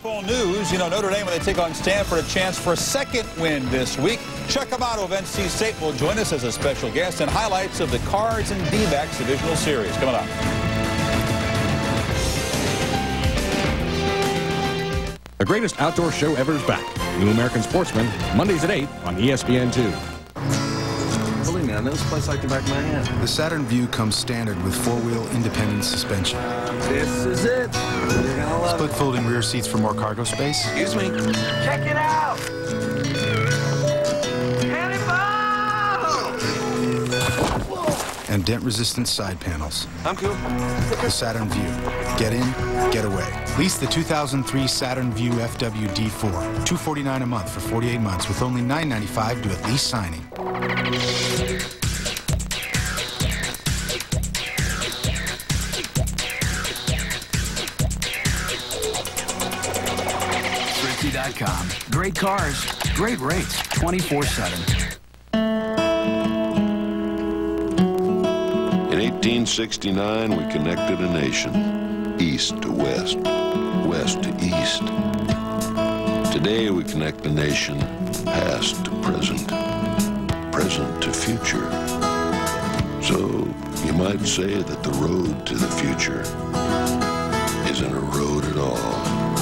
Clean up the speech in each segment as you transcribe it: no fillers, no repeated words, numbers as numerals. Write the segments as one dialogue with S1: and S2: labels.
S1: Football news, Notre Dame, when they take on Stanford, a chance for a second win this week. Chuck Amato of NC State will join us as a special guest and highlights of the Cards and D-backs divisional series. Coming up.
S2: The greatest outdoor show ever is back. New American Sportsman, Mondays at 8 on ESPN2.
S3: Believe me, I know this place like the back of my hand.
S4: The Saturn Vue comes standard with four-wheel independent suspension.
S3: This is it. You're gonna love
S4: Split folding rear seats for more cargo space.
S3: Excuse me. Check it out.
S4: And dent-resistant side panels.
S3: I'm cool.
S4: The Saturn Vue. Get in, get away. Lease the 2003 Saturn Vue FWD4. $249 a month for 48 months with only $995 due at lease signing.
S5: Thrifty.com. Great cars, great rates, 24/7.
S6: In 1869, we connected a nation, east to west, west to east. Today, we connect a nation, past to present, present to future. So, you might say that the road to the future isn't a road at all.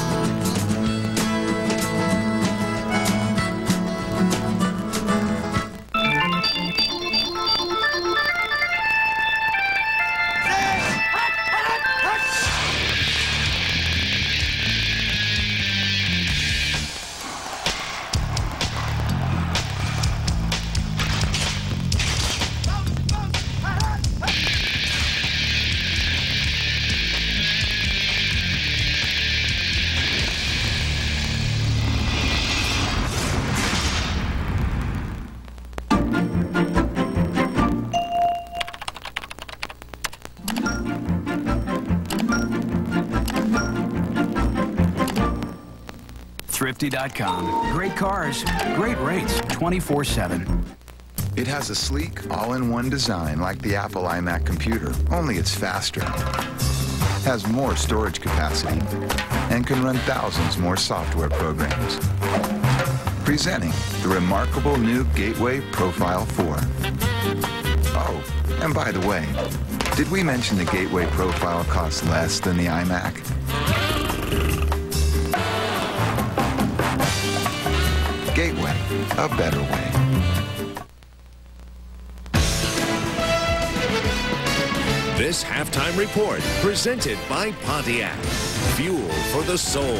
S5: Thrifty.com. Great cars, great rates, 24/7.
S7: It has a sleek, all-in-one design like the Apple iMac computer, only it's faster. Has more storage capacity and can run thousands more software programs. Presenting the remarkable new Gateway Profile 4. Oh, and by the way, did we mention the Gateway Profile costs less than the iMac? Gateway, a better way.
S8: This halftime report presented by Pontiac. Fuel for the soul.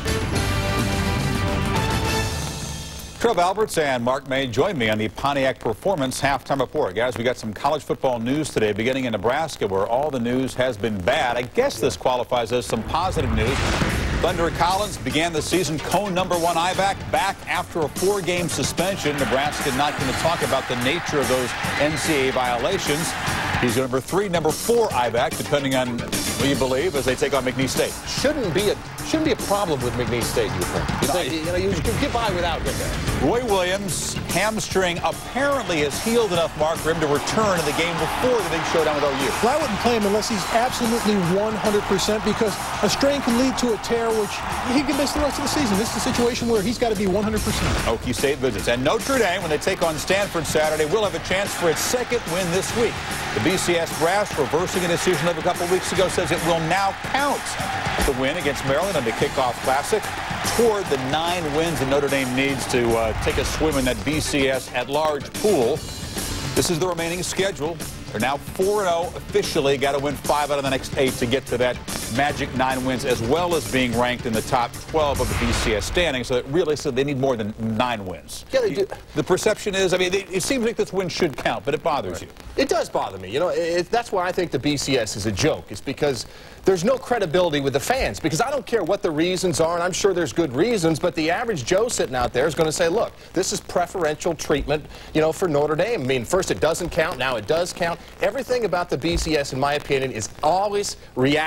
S1: Trev Alberts and Mark May join me on the Pontiac Performance Halftime Report. Guys, we got some college football news today, beginning in Nebraska, where all the news has been bad. I guess this qualifies as some positive news. Thunder Collins began the season Cone #1 I-back back after a 4-game suspension. Nebraska not going to talk about the nature of those NCAA violations. He's #3, #4 I-back, depending on what you believe, as they take on McNeese State.
S9: Shouldn't be a problem with McNeese State, you think? You can get by without him there.
S1: Roy Williams' hamstring apparently has healed enough, Mark, for him to return to the game before the big showdown with OU.
S10: Well, I wouldn't play him unless he's absolutely 100%, because a strain can lead to a tear, which he can miss the rest of the season. This is a situation where he's got to be 100%.
S1: Okie State visits. And Notre Dame, when they take on Stanford Saturday, will have a chance for its second win this week. The BCS brass, reversing a decision of a couple weeks ago, says it will now count the win against Maryland in the Kickoff Classic toward the 9 wins that Notre Dame needs to take a swim in that BCS at-large pool. This is the remaining schedule. They're now 4-0 officially. Got to win 5 out of the next 8 to get to that magic 9 wins, as well as being ranked in the top 12 of the BCS standing. So really, they need more than 9 wins.
S9: Yeah, they do.
S1: The perception is, it seems like this win should count, but it bothers you.
S9: It does bother me. That's why I think the BCS is a joke. It's because there's no credibility with the fans, because I don't care what the reasons are, and I'm sure there's good reasons, but the average Joe sitting out there is going to say, look, this is preferential treatment, for Notre Dame. I mean, first it doesn't count, now it does count. Everything about the BCS, in my opinion, is always reactionary.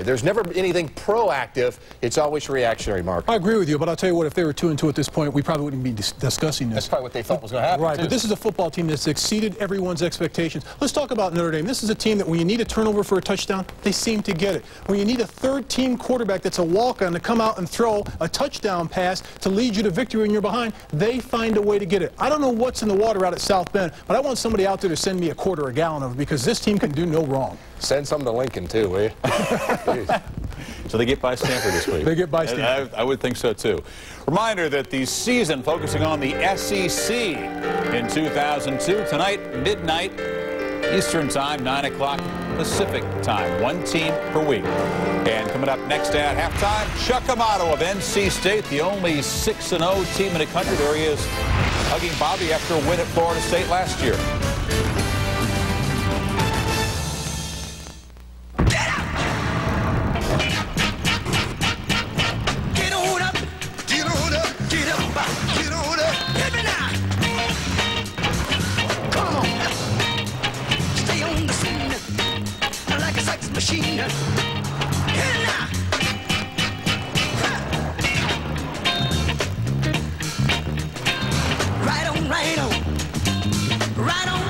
S9: There's never anything proactive. It's always reactionary, Mark.
S10: I agree with you, but I'll tell you what, if they were 2-2 at this point, we probably wouldn't be discussing this.
S9: That's probably what they thought was going to happen,
S10: Right, but this is a football team that's exceeded everyone's expectations. Let's talk about Notre Dame. This is a team that when you need a turnover for a touchdown, they seem to get it. When you need a third-team quarterback that's a walk-on to come out and throw a touchdown pass to lead you to victory when you're behind, they find a way to get it. I don't know what's in the water out at South Bend, but I want somebody out there to send me a quarter or a gallon of it because this team can do no wrong.
S9: Send some to Lincoln, too, will you?
S1: So they get by Stanford this week.
S10: They get by Stanford.
S1: I would think so, too. Reminder that the season focusing on the SEC in 2002. Tonight, midnight, Eastern Time, 9 o'clock Pacific Time. One team per week. And coming up next at halftime, Chuck Amato of NC State, the only 6-0 team in the country. There he is, hugging Bobby after a win at Florida State last year.
S11: Machine. Right on, right on, right on.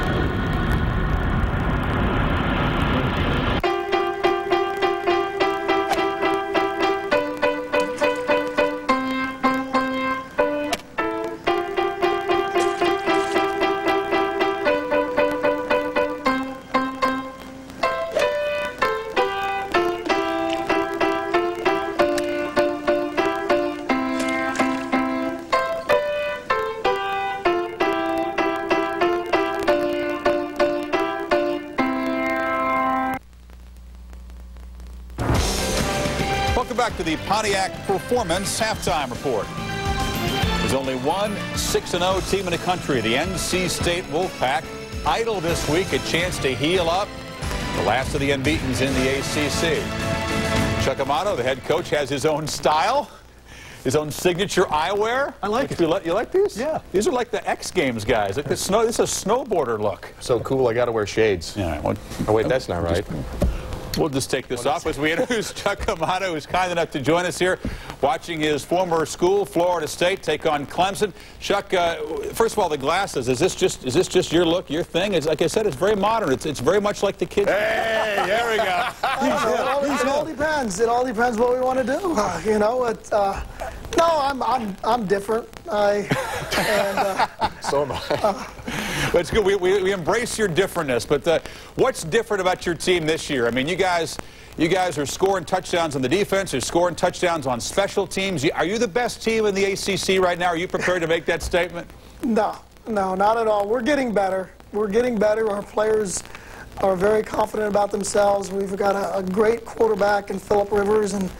S1: Welcome back to the Pontiac Performance Halftime Report. There's only one 6-0 team in the country, the NC State Wolfpack. Idle this week, a chance to heal up. The last of the unbeatens in the ACC. Chuck Amato, the head coach, has his own style, his own signature eyewear.
S10: I like it.
S1: You like these?
S10: Yeah.
S1: These are like the X Games guys. Like this is a snowboarder look.
S9: So cool, I got to wear shades.
S1: Yeah.
S9: Oh, wait, that's not right.
S1: We'll just take this off as we introduce Chuck Amato, who's kind enough to join us here, watching his former school, Florida State, take on Clemson. Chuck, first of all, the glasses. Is this just your look, your thing? It's, like I said, it's very modern. It's very much like the kids. Hey, there we go.
S12: It all depends. It all depends what we want to do. You know, no, I'm different.
S9: So am I.
S1: But it's good. We embrace your differentness. But what's different about your team this year? I mean, you guys are scoring touchdowns on the defense. You're scoring touchdowns on special teams. Are you the best team in the ACC right now? Are you prepared to make that statement?
S12: No, not at all. We're getting better. We're getting better. Our players are very confident about themselves. We've got a great quarterback in Phillip Rivers and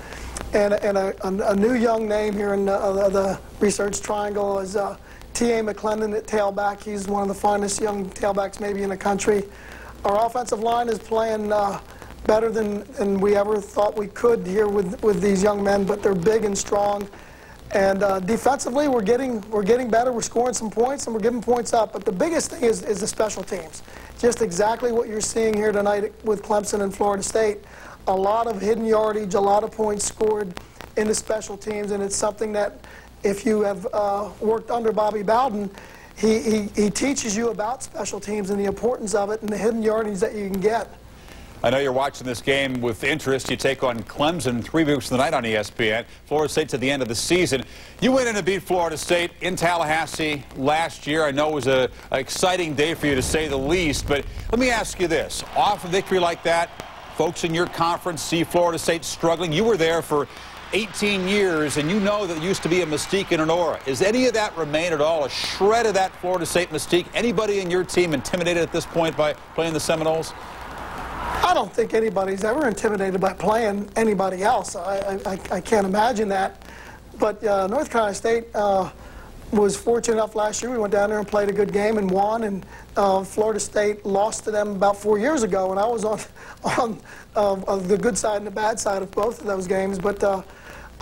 S12: a new young name here in the Research Triangle is T.A. McClendon at tailback. He's one of the finest young tailbacks maybe in the country. Our offensive line is playing better than we ever thought we could here with these young men, but they're big and strong. And defensively, we're getting better. We're scoring some points, and we're giving points up. But the biggest thing is the special teams. Just exactly what you're seeing here tonight with Clemson and Florida State. A lot of hidden yardage, a lot of points scored in the special teams, and it's something that if you have worked under Bobby Bowden, he teaches you about special teams and the importance of it and the hidden yardage that you can get.
S1: I know you're watching this game with interest. You take on Clemson 3 weeks tonight on ESPN. Florida State's at the end of the season. You went in and beat Florida State in Tallahassee last year. I know it was an exciting day for you, to say the least. But let me ask you this. Off a victory like that, folks in your conference see Florida State struggling. You were there for 18 years, and you know that there used to be a mystique and an aura. Is any of that remain at all? A shred of that Florida State mystique? Anybody in your team intimidated at this point by playing the Seminoles?
S12: I don't think anybody's ever intimidated by playing anybody else. I can't imagine that. But North Carolina State was fortunate enough last year. We went down there and played a good game and won. And Florida State lost to them about 4 years ago. And I was on the good side and the bad side of both of those games. But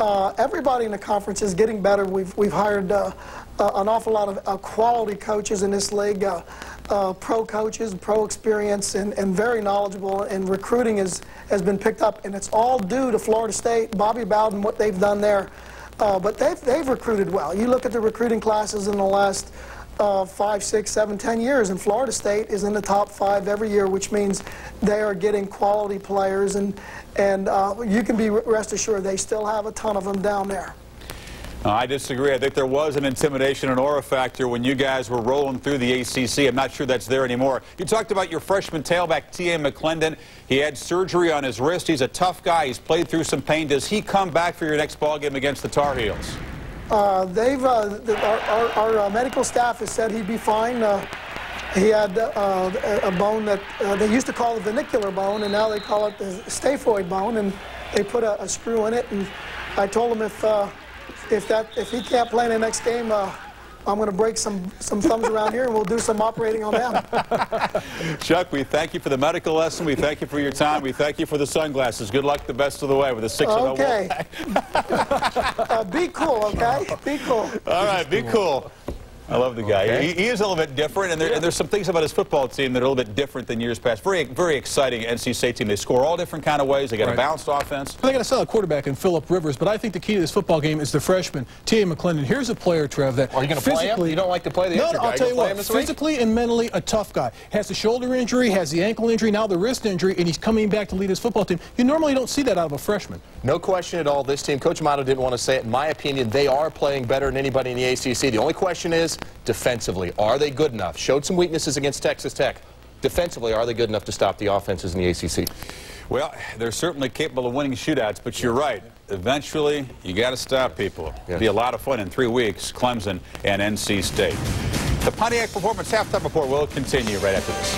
S12: everybody in the conference is getting better. We've hired an awful lot of quality coaches in this league, pro coaches, pro experience, and very knowledgeable, and recruiting has been picked up, and it's all due to Florida State, Bobby Bowden, what they've done there. But they've recruited well. You look at the recruiting classes in the last 5, 6, 7, 10 years, and Florida State is in the top 5 every year, which means they are getting quality players, and you can be rest assured they still have a ton of them down there.
S1: I disagree. I think there was an intimidation and aura factor when you guys were rolling through the ACC. I'm not sure that's there anymore. You talked about your freshman tailback, T.A. McClendon. He had surgery on his wrist. He's a tough guy. He's played through some pain. Does he come back for your next ball game against the Tar Heels?
S12: Our medical staff has said he'd be fine. He had a bone that they used to call the vernicular bone, and now they call it the staphoid bone, and they put a screw in it. And I told him if he can't play in the next game, I'm going to break some thumbs around here, and we'll do some operating on that.
S1: Chuck, we thank you for the medical lesson. We thank you for your time. We thank you for the sunglasses. Good luck the best of the way with a 6-0
S12: Okay. Be cool, okay? Be cool.
S1: All right, be cool. I love the guy. Okay. He is a little bit different, and there's some things about his football team that are a little bit different than years past. Very, very exciting NC State team. They score all different kind of ways. They got a balanced offense.
S10: They got a solid quarterback in Phillip Rivers, but I think the key to this football game is the freshman, T.A. McClendon. Here's a player, Trev, that
S9: are you going to play him? You don't like to play the
S10: No,
S9: injured guy.
S10: I'll tell you what, physically and mentally a tough guy. Has the shoulder injury, has the ankle injury, now the wrist injury, and he's coming back to lead his football team. You normally don't see that out of a freshman.
S9: No question at all. This team, Coach Amato didn't want to say it. In my opinion, they are playing better than anybody in the ACC. The only question is defensively. Are they good enough? Showed some weaknesses against Texas Tech. Defensively, are they good enough to stop the offenses in the ACC?
S1: Well, they're certainly capable of winning shootouts, but you're right. Eventually, you got to stop people. It'll be a lot of fun in 3 weeks, Clemson and NC State. The Pontiac Performance Halftime Report will continue right after this.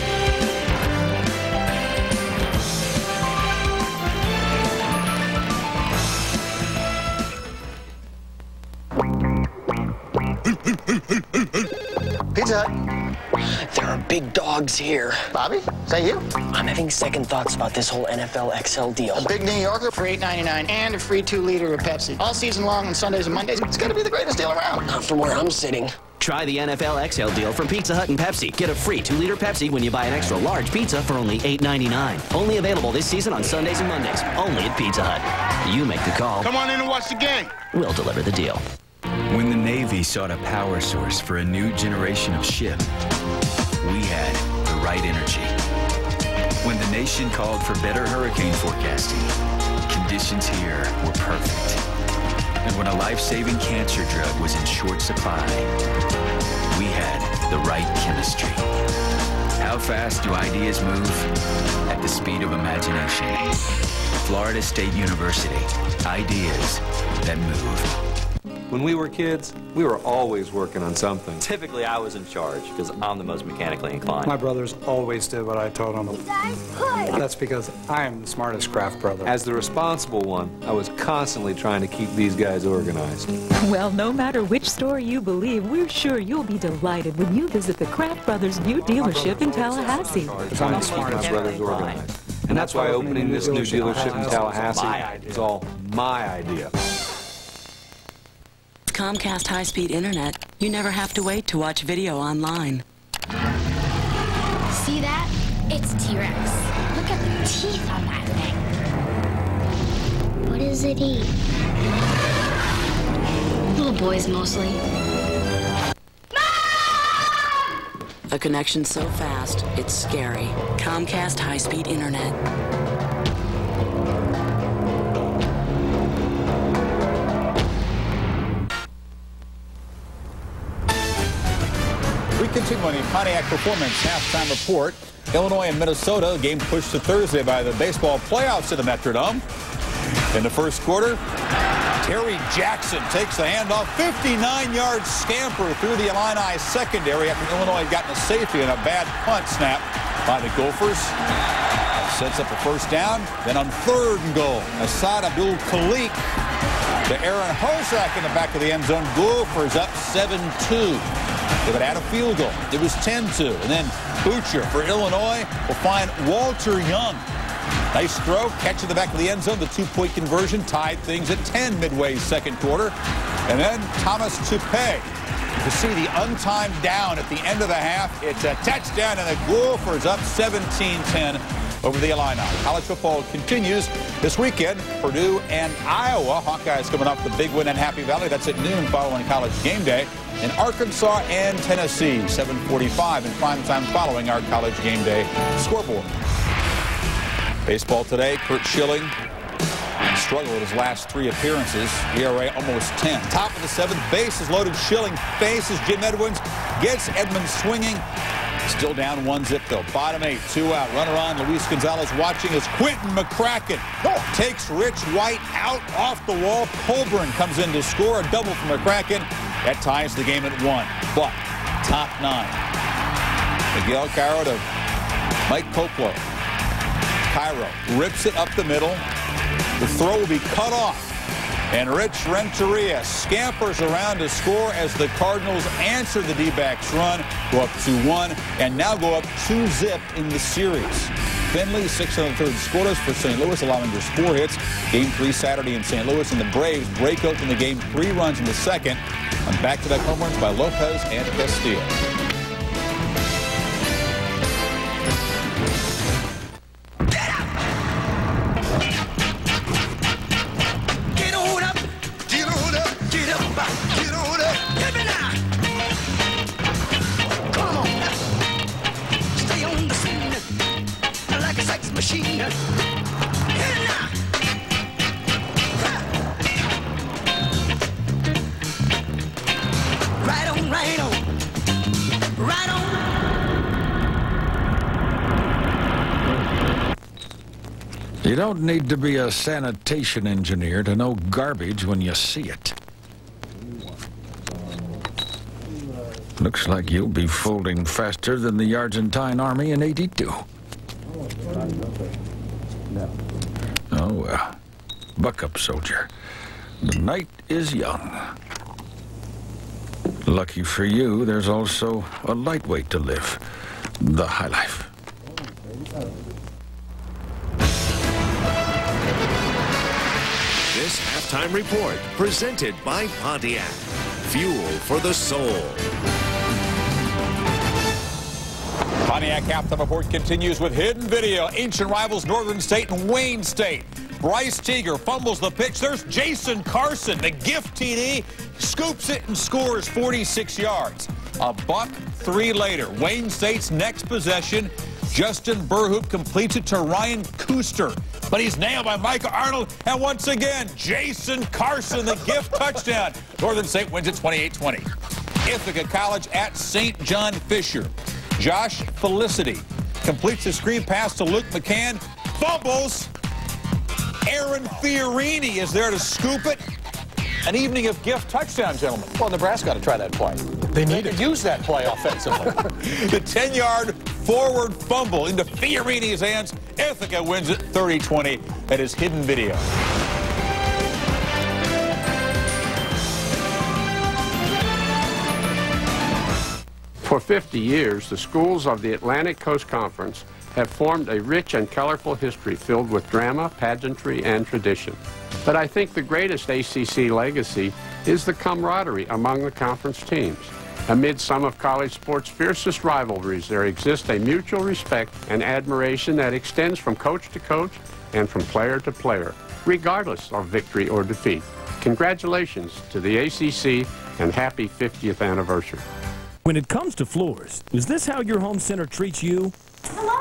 S13: Pizza Hut. There are big dogs here. Bobby, is that you? I'm having second thoughts about this whole NFL XL deal.
S14: A big New Yorker for $8.99 and a free 2-liter of Pepsi. All season long on Sundays and Mondays. It's going to be the greatest deal around.
S13: Not from where I'm sitting.
S15: Try the NFL XL deal from Pizza Hut and Pepsi. Get a free 2-liter Pepsi when you buy an extra large pizza for only $8.99. Only available this season on Sundays and Mondays. Only at Pizza Hut. You make the call.
S16: Come on in and watch the game.
S15: We'll deliver the deal.
S17: When the Navy sought a power source for a new generation of ship, we had the right energy. When the nation called for better hurricane forecasting, conditions here were perfect. And when a life-saving cancer drug was in short supply, we had the right chemistry. How fast do ideas move? At the speed of imagination. Florida State University. Ideas that move.
S18: When we were kids, we were always working on something. Typically, I was in charge because I'm the most mechanically inclined.
S19: My brothers always did what I told them. That's because I am the smartest craft brother.
S18: As the responsible one, I was constantly trying to keep these guys organized.
S20: Well, no matter which story you believe, we're sure you'll be delighted when you visit the Kraft Brothers new dealership in Tallahassee.
S18: I'm the smartest brothers organized. And that's why opening this new dealership in Tallahassee is all my idea.
S21: Comcast high-speed internet, you never have to wait to watch video online.
S22: See that? It's T-Rex. Look at the teeth on that thing. What does it eat? Little boys mostly.
S21: A connection so fast, it's scary. Comcast high-speed internet.
S1: We continue on the Pontiac Performance Halftime Report. Illinois and Minnesota, game pushed to Thursday by the baseball playoffs at the Metrodome. In the first quarter, Terry Jackson takes the handoff, 59-yard scamper through the Illini secondary after Illinois had gotten a safety and a bad punt snap by the Gophers. Sets up a first down. Then on 3rd and goal, Asad Abdul-Khalik to Aaron Hozak in the back of the end zone. Gophers up 7-2. They would add a field goal. It was 10-2. And then Butcher for Illinois will find Walter Young Nice throw, catch in the back of the end zone. The two-point conversion tied things at 10 midway second quarter. And then Thomas Tupe to see the untimed down at the end of the half. It's a touchdown, and the Gophers up 17-10 over the Illini. College football continues this weekend. Purdue and Iowa. Hawkeyes coming off the big win in Happy Valley. That's at noon following College game day. In Arkansas and Tennessee, 7:45 in primetime following our College game day scoreboard. Baseball today, Kurt Schilling struggled his last 3 appearances. ERA almost 10. Top of the 7th, bases loaded. Schilling faces Jim Edmonds, gets Edmonds swinging. Still down 1-0 though. Bottom 8, 2 out. Runner on. Luis Gonzalez watching as Quentin McCracken takes Rich White out off the wall. Colburn comes in to score a double for McCracken. That ties the game at 1. But top 9. Miguel Caro to Mike Koplo. Cairo rips it up the middle. The throw will be cut off. And Rich Renteria scampers around to score as the Cardinals answer the D-backs run, go up 2-1, and now go up 2-0 in the series. Finley, 6 in the third, scoreless for St. Louis, allowing just 4 hits. Game 3 Saturday in St. Louis, and the Braves break open the game 3 runs in the second on back-to-back home runs by Lopez and Castillo.
S2: You don't need to be a sanitation engineer to know garbage when you see it. Looks like you'll be folding faster than the Argentine army in '82. Oh, well. Buck up, soldier. The night is young. Lucky for you, there's also a lightweight to live. The high life.
S8: This halftime report presented by Pontiac. Fuel for the soul.
S1: Pontiac halftime report continues with hidden video. Ancient rivals Northern State and Wayne State. Bryce Teager fumbles the pitch. There's Jason Carson, the gift TD, scoops it and scores 46 yards. A buck 3 later. Wayne State's next possession. Justin Burhoop completes it to Ryan Kuster, but he's nailed by Micah Arnold, and once again, Jason Carson, the gift touchdown. Northern State wins it 28-20. Ithaca College at St. John Fisher. Josh Felicity completes the screen pass to Luke McCann, fumbles. Aaron Fiorini is there to scoop it. An evening of gift touchdown, gentlemen.
S9: Well, Nebraska got to try that play.
S10: They could
S9: use that play offensively.
S1: The 10-yard forward fumble into Fiorini's hands. Ithaca wins it 30-20. That is hidden video.
S16: For 50 years, the schools of the Atlantic Coast Conference have formed a rich and colorful history filled with drama, pageantry, and tradition. But I think the greatest ACC legacy is the camaraderie among the conference teams. Amid some of college sports' fiercest rivalries, there exists a mutual respect and admiration that extends from coach to coach and from player to player, regardless of victory or defeat. Congratulations to the ACC and happy 50th anniversary.
S23: When it comes to floors, is this how your home center treats you?
S24: Hello?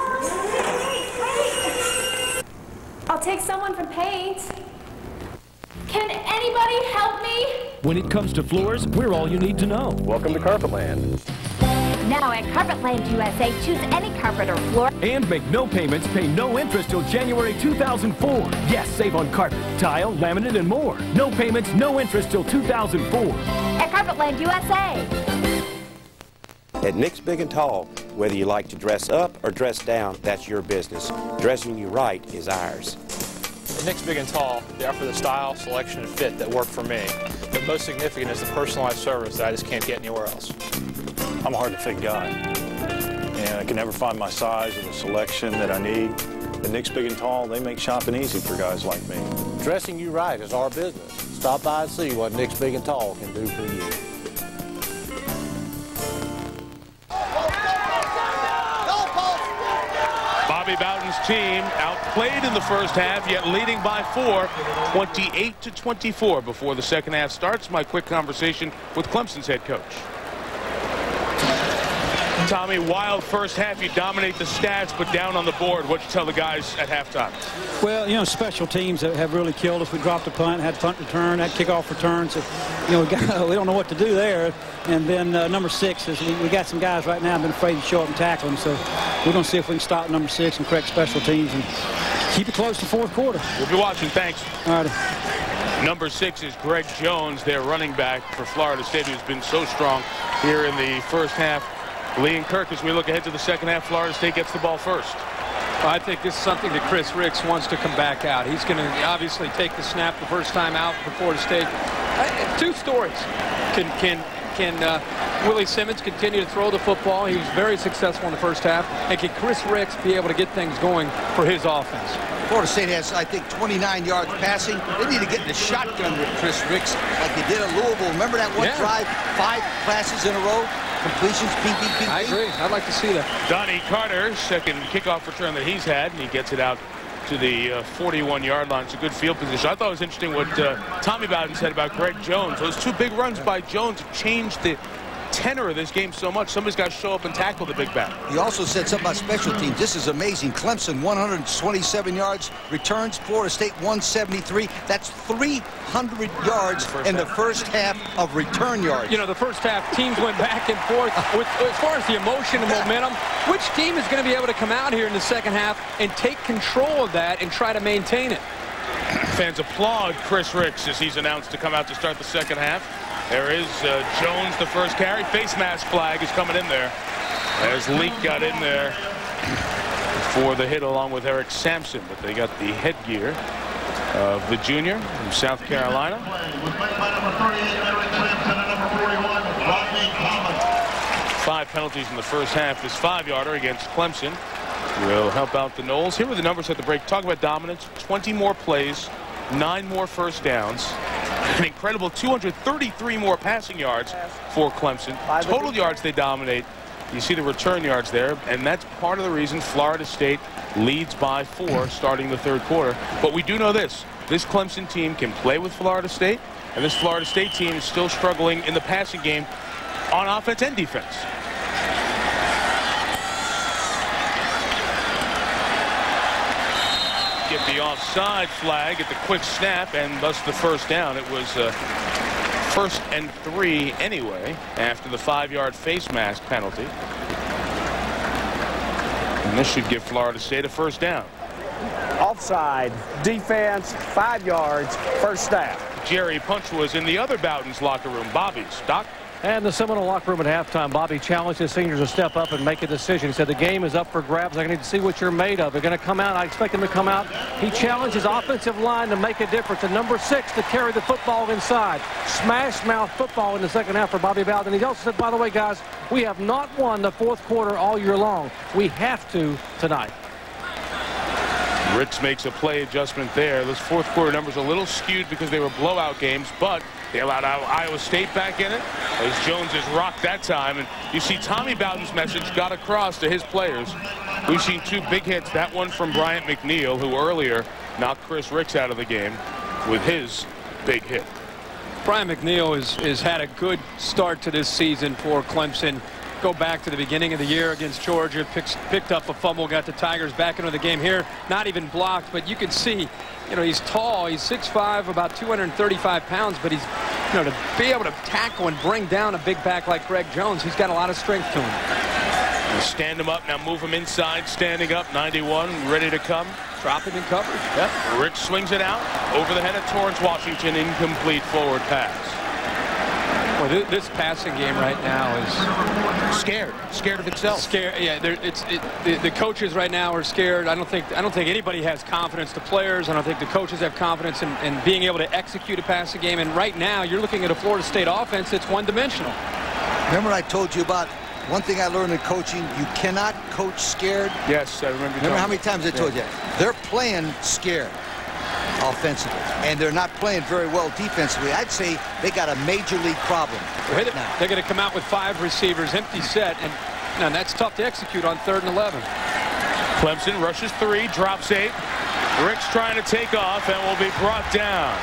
S24: Wait. I'll take someone from paint. Can anybody help me?
S23: When it comes to floors, we're all you need to know.
S9: Welcome to Carpetland.
S24: Now at Carpetland USA, choose any carpet or floor.
S23: And make no payments, pay no interest till January 2004. Yes, save on carpet, tile, laminate, and more. No payments, no interest till 2004.
S24: At Carpetland USA.
S25: At Nick's Big and Tall, whether you like to dress up or dress down, that's your business. Dressing you right is ours.
S26: At Nick's Big and Tall, they offer the style, selection, and fit that work for me. But most significant is the personalized service that I just can't get anywhere else.
S27: I'm a hard-to-fit guy, and I can never find my size or the selection that I need.
S3: At Nick's Big and Tall, they make shopping easy for guys like me.
S4: Dressing you right is our business. Stop by and see what Nick's Big and Tall can do for you.
S5: Bobby Bowden's team outplayed in the first half, yet leading by 4, 28-24 before the second half starts. My quick conversation with Clemson's head coach. Tommy, wild first half, you dominate the stats, but down on the board. What'd you tell the guys at halftime?
S6: Well, you know, special teams have really killed us. We dropped a punt, had punt return, had kickoff return. So, you know, we don't know what to do there. And then number 6 is we got some guys right now have been afraid to show up and tackle them. So we're going to see if we can stop number 6 and correct special teams and keep it close to fourth quarter.
S5: We'll be watching. Thanks.
S6: All right.
S5: Number 6 is Greg Jones, their running back for Florida State, who's been so strong here in the first half. Lee and Kirk, as we look ahead to the second half, Florida State gets the ball first.
S7: Well, I think this is something that Chris Ricks wants to come back out. He's going to obviously take the snap the first time out for Florida State. Two stories. Can Willie Simmons continue to throw the football? He was very successful in the first half. And can Chris Ricks be able to get things going for his offense?
S11: Florida State has, I think, 29 yards passing. They need to get in the shotgun with Chris Ricks like they did at Louisville. Remember that one drive? 5 passes in a row? Completions, beep.
S7: I agree. I'd like to see that.
S5: Donnie Carter, second kickoff return that he's had, and he gets it out to the 41-yard line. It's a good field position. I thought it was interesting what Tommy Bowden said about Greg Jones. Those 2 big runs by Jones have changed the tenor of this game so much. Somebody's got to show up and tackle the big back.
S11: He also said something about special teams. This is amazing. Clemson, 127 yards. Returns, Florida State, 173. That's 300 yards in the first half of return yards.
S7: You know, the first half, teams went back and forth. As far as the emotion and momentum, which team is going to be able to come out here in the second half and take control of that and try to maintain it?
S5: Fans applaud Chris Ricks as he's announced to come out to start the second half. There is Jones, the first carry. Face mask flag is coming in there. As Leak got in there for the hit along with Eric Sampson, but they got the headgear of the junior from South Carolina. 5 penalties in the first half. This 5-yarder against Clemson will help out the Noles. Here were the numbers at the break. Talk about dominance. 20 more plays, 9 more first downs. An incredible 233 more passing yards for Clemson. Total yards they dominate. You see the return yards there, and that's part of the reason Florida State leads by 4 starting the third quarter. But we do know this. This Clemson team can play with Florida State, and this Florida State team is still struggling in the passing game on offense and defense. Get the offside flag at the quick snap, and thus the first down. It was 1st and 3 anyway after the 5-yard face mask penalty. And this should give Florida State a first down.
S27: Offside, defense, 5 yards, first down.
S5: Jerry Punch was in the other Bowden's locker room. Bobby's. Doc?
S7: And the Seminole locker room at halftime, Bobby challenged his seniors to step up and make a decision. He said the game is up for grabs. I need to see what you're made of. They're going to come out. I expect them to come out. He challenged his offensive line to make a difference. And number 6 to carry the football inside. Smash mouth football in the second half for Bobby Bowden. He also said, by the way, guys, we have not won the fourth quarter all year long. We have to tonight.
S5: Ricks makes a play adjustment there. Those fourth quarter numbers a little skewed because they were blowout games, but they allowed Iowa State back in it as Jones is rocked that time. And you see Tommy Bowden's message got across to his players. We've seen 2 big hits. That one from Bryant McNeil, who earlier knocked Chris Ricks out of the game with his big hit.
S7: Bryant McNeil has had a good start to this season for Clemson. Go back to the beginning of the year against Georgia, picked up a fumble, got the Tigers back into the game here. Not even blocked, but you can see, you know, he's tall. He's 6'5", about 235 pounds, but he's, you know, to be able to tackle and bring down a big back like Greg Jones, he's got a lot of strength to him.
S5: Stand him up, now move him inside, standing up, 91, ready to come.
S7: Drop him in coverage.
S5: Yep. Ricks swings it out, over the head of Torrance Washington, incomplete forward pass.
S7: Well, this passing game right now is
S5: scared of itself.
S7: Scared, yeah. The coaches right now are scared. I don't think anybody has confidence. The players, I don't think the coaches have confidence in being able to execute a passing game. And right now, you're looking at a Florida State offense that's one-dimensional.
S11: Remember I told you about one thing I learned in coaching, you cannot coach scared.
S5: Yes, I remember.
S11: Remember how many times I told you? They're playing scared offensively, and they're not playing very well defensively. I'd say they got a major league problem right now.
S7: They're going to come out with 5 receivers, empty set, and that's tough to execute on 3rd and 11.
S5: Clemson rushes 3, drops 8. Ricks trying to take off and will be brought down.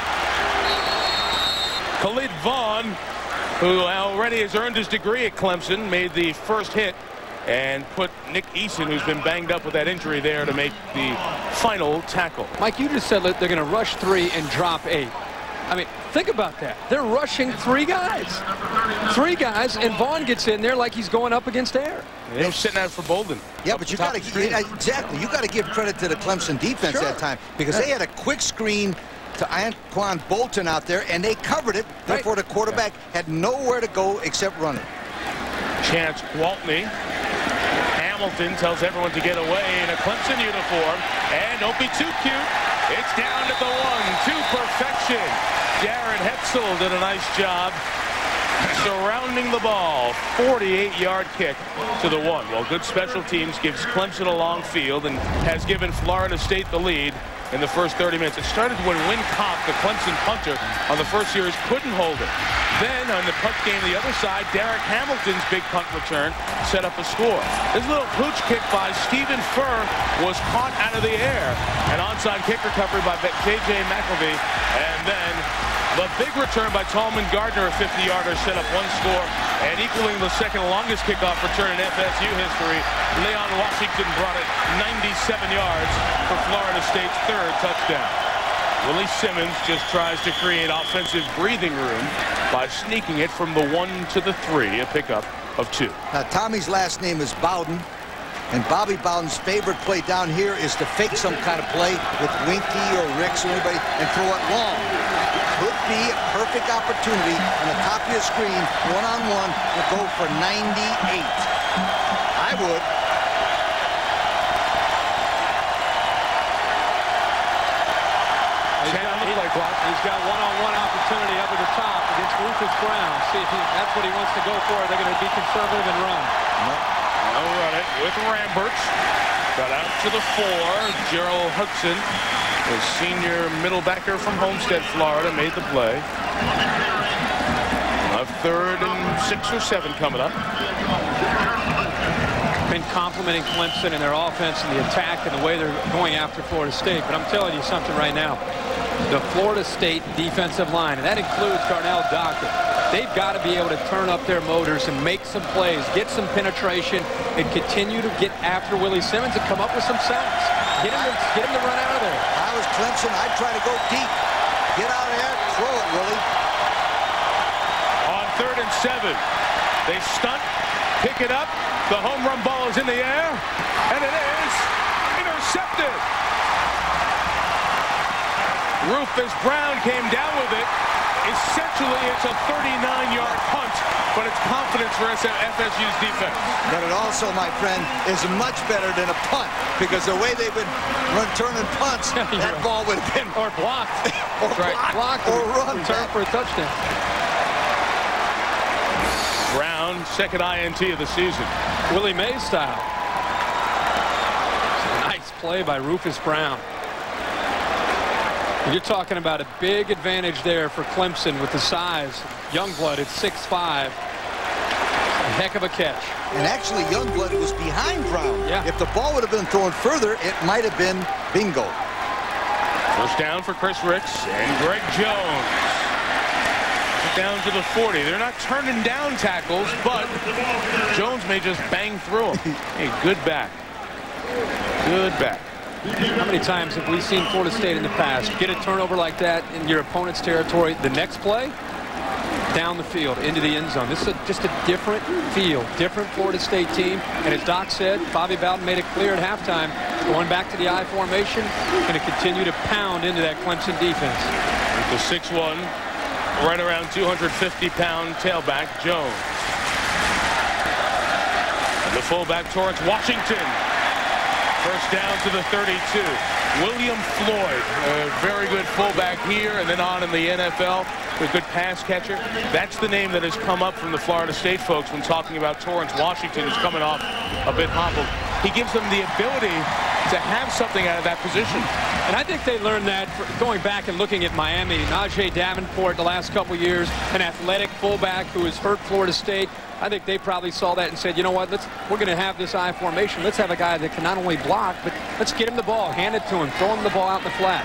S5: Khalid Vaughn, who already has earned his degree at Clemson, made the first hit and put Nick Eason, who's been banged up with that injury, there to make the final tackle.
S7: Mike, you just said that they're going to rush 3 and drop 8. I mean, think about that. They're rushing 3 guys. 3 guys, and Vaughn gets in there like he's going up against air.
S5: They're sitting out for Bolden.
S11: Yeah, but you got to exactly. You got to give credit to the Clemson defense that time, because they had a quick screen to Anquan Bolton out there, and they covered it. Therefore, the quarterback had nowhere to go except running.
S5: Chance Gwaltney. Hamilton tells everyone to get away in a Clemson uniform, and don't be too cute. It's down at the 1 to perfection. Darren Hetzel did a nice job surrounding the ball. 48-yard kick to the 1. Well, good special teams gives Clemson a long field and has given Florida State the lead in the first 30 minutes. It started when Win Cobb, the Clemson punter, on the first series couldn't hold it. Then on the punt game the other side, Derek Hamilton's big punt return set up a score. This little pooch kick by Stephen Furr was caught out of the air. An onside kick recovery by J.J. McElvey. And then the big return by Tallman Gardner, a 50-yarder, set up 1 score. And equaling the second longest kickoff return in FSU history, Leon Washington brought it 97 yards for Florida State's 3rd touchdown. Willie Simmons just tries to create offensive breathing room by sneaking it from the 1 to the 3, a pickup of 2.
S11: Now, Tommy's last name is Bowden, and Bobby Bowden's favorite play down here is to fake some kind of play with Winky or Ricks or anybody and throw it long. Could be a perfect opportunity on the top of your screen, one-on-one, to go for 98. I would.
S7: He's got one-on-one opportunity up at the top against Rufus Brown. See if that's what he wants to go for. They're going to be conservative and run.
S5: No run it with Ramberts. Got out to the 4. Gerald Hudson, the senior middle backer from Homestead, Florida, made the play. A 3rd and 6 or 7 coming up.
S7: Been complimenting Clemson and their offense and the attack and the way they're going after Florida State. But I'm telling you something right now. The Florida State defensive line, and that includes Darnell Dockett, they've got to be able to turn up their motors and make some plays, get some penetration, and continue to get after Willie Simmons and come up with some sacks. Get him to run out of there.
S11: If I was Clemson, I'd try to go deep. Get out of there, throw it, Willie.
S5: On 3rd and 7, they stunt, pick it up. The home run ball is in the air, and it is intercepted. Rufus Brown came down with it. Essentially, it's a 39-yard punt, but it's confidence for FSU's defense.
S11: But it also, my friend, is much better than a punt, because the way they've been returning punts, that ball would have been
S7: or blocked,
S11: or blocked or run
S7: return for a touchdown.
S5: Brown, second INT of the season.
S7: Willie Mays style. Nice play by Rufus Brown. You're talking about a big advantage there for Clemson with the size. Youngblood at 6'5". A heck of a catch.
S11: And actually, Youngblood was behind Brown.
S7: Yeah.
S11: If the ball would have been thrown further, it might have been bingo.
S5: First down for Chris Ricks and Greg Jones. Down to the 40. They're not turning down tackles, but Jones may just bang through them. Hey, good back. Good back.
S7: How many times have we seen Florida State in the past get a turnover like that in your opponent's territory? The next play, down the field, into the end zone. This is just a different feel, different Florida State team. And as Doc said, Bobby Bowden made it clear at halftime, going back to the I formation, going to continue to pound into that Clemson defense.
S5: With the 6'1", right around 250-pound tailback, Jones. And the fullback Torrance Washington. First down to the 32. William Floyd, a very good fullback here and then on in the NFL. a good pass catcher. That's the name that has come up from the Florida State folks when talking about Torrance Washington, who's coming off a bit hobbled. He gives them the ability to have something out of that position.
S7: And I think they learned that going back and looking at Miami. Najee Davenport the last couple years, an athletic fullback who has hurt Florida State. I think they probably saw that and said, you know what, we're going to have this I formation. Let's have a guy that can not only block, but let's get him the ball, hand it to him, throw him the ball out in the flat.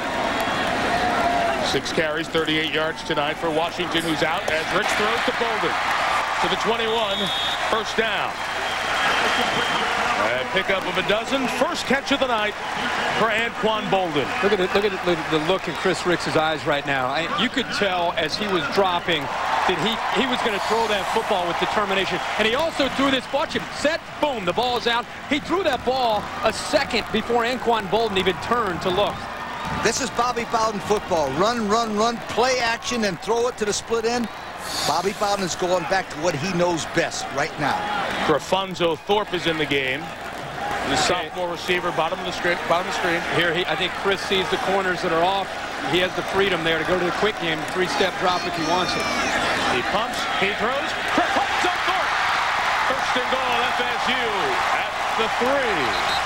S5: 6 carries, 38 yards tonight for Washington, who's out as Ricks throws to Bolden. To the 21, first down. And pickup of a dozen. First catch of the night for Anquan Bolden.
S7: Look at the look in Chris Ricks' eyes right now. You could tell as he was dropping that he was going to throw that football with determination. And he also threw this, watch him, set, boom, the ball is out. He threw that ball a second before Anquan Bolden even turned to look.
S11: This is Bobby Bowden football. Run, run, run, play action, and throw it to the split end. Bobby Bowden is going back to what he knows best right now.
S5: Grafonzo Thorpe is in the game. The sophomore receiver, bottom of the screen.
S7: Here, I think Chris sees the corners that are off. He has the freedom there to go to the quick game, 3-step drop if he wants it.
S5: He pumps, he throws. Grafonzo Thorpe. First and goal, FSU at the 3.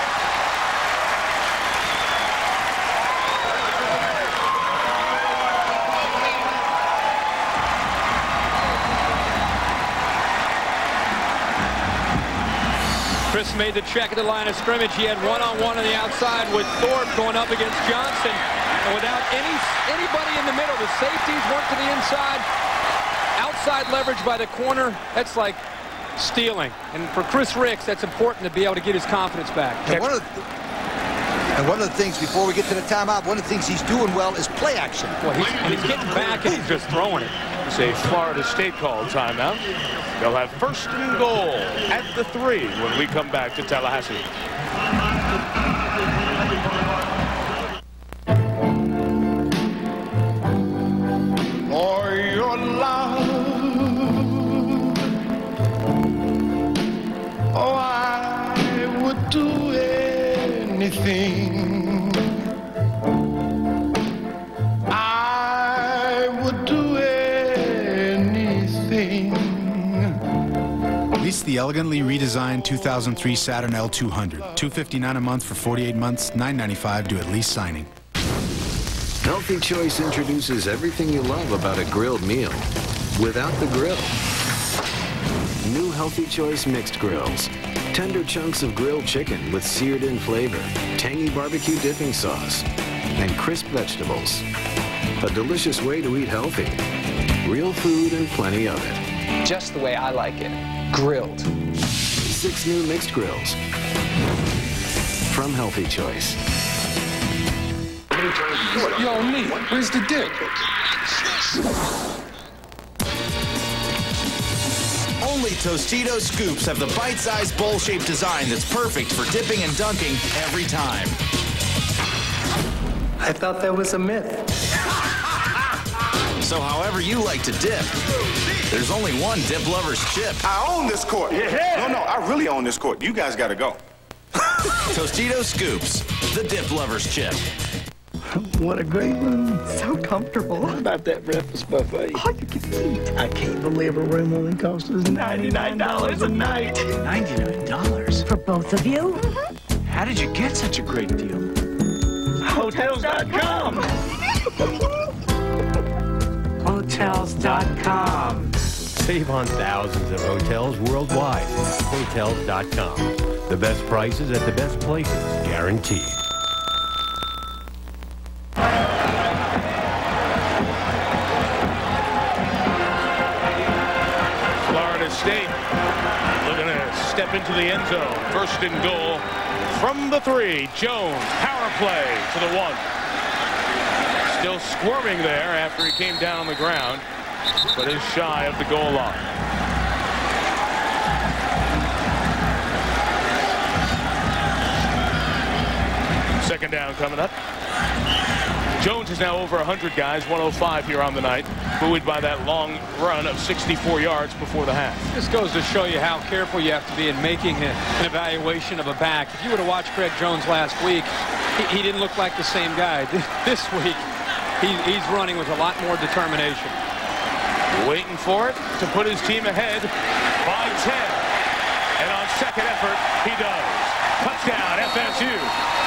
S7: Chris made the check at the line of scrimmage. He had one-on-one on the outside with Thorpe going up against Johnson. And without anybody in the middle, the safeties went to the inside. Outside leverage by the corner, that's like stealing. And for Chris Ricks, that's important to be able to get his confidence back.
S11: And one of the things, before we get to the timeout, one of the things he's doing well is play action.
S7: Well, he's getting back and he's just throwing it.
S5: It's a Florida State called timeout. They'll have first and goal at the 3 when we come back to Tallahassee.
S12: For your love, oh, I would do anything. I would do anything.
S13: Lease the elegantly redesigned 2003 Saturn L200. $259 a month for 48 months, $995 to at least signing.
S14: Healthy Choice introduces everything you love about a grilled meal without the grill. New Healthy Choice mixed grills. Tender chunks of grilled chicken with seared-in flavor, tangy barbecue dipping sauce, and crisp vegetables. A delicious way to eat healthy. Real food and plenty of it.
S15: Just the way I like it. Grilled.
S14: 6 new mixed grills from Healthy Choice.
S12: Yo, Neat, where's the dip?
S17: Only Tostitos scoops have the bite-sized bowl-shaped design that's perfect for dipping and dunking every time.
S15: I thought that was a myth.
S17: So however you like to dip, there's only one Dip Lover's chip.
S19: I own this court. Yeah. No, I really own this court. You guys got to go.
S17: Tostitos scoops, the Dip Lover's chip.
S15: What a great room. So comfortable. What about that breakfast buffet? All you can eat. I can't believe a room only costs us $99 a night.
S20: $99? For both of you?
S15: Mm-hmm.
S20: How did you get such a great deal?
S15: Hotels.com.
S20: Hotels.com.
S28: Save on thousands of hotels worldwide. Hotels.com. The best prices at the best places, guaranteed.
S5: Florida State looking to step into the end zone. First and goal from the 3. Jones, power play to the 1. Still squirming there after he came down on the ground, but is shy of the goal line. Second down coming up. Jones is now over 100 guys, 105 here on the night, buoyed by that long run of 64 yards before the half.
S7: This goes to show you how careful you have to be in making an evaluation of a back. If you would have watched Craig Jones last week, he didn't look like the same guy. This week, he's running with a lot more determination.
S5: Waiting for it to put his team ahead by 10. And on second effort, he does. Touchdown, FSU.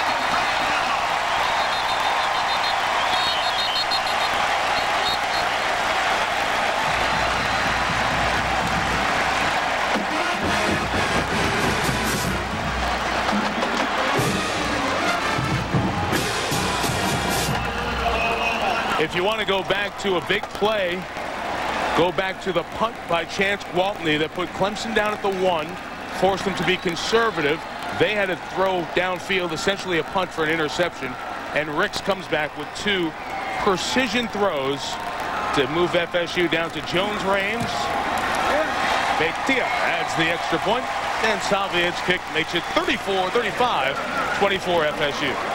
S5: If you want to go back to a big play, go back to the punt by Chance Gwaltney that put Clemson down at the 1, forced them to be conservative. They had to throw downfield, essentially a punt for an interception, and Ricks comes back with 2 precision throws to move FSU down to Jones-Rames. Beitia adds the extra point, and Salvia's kick makes it 34-35, 24 FSU.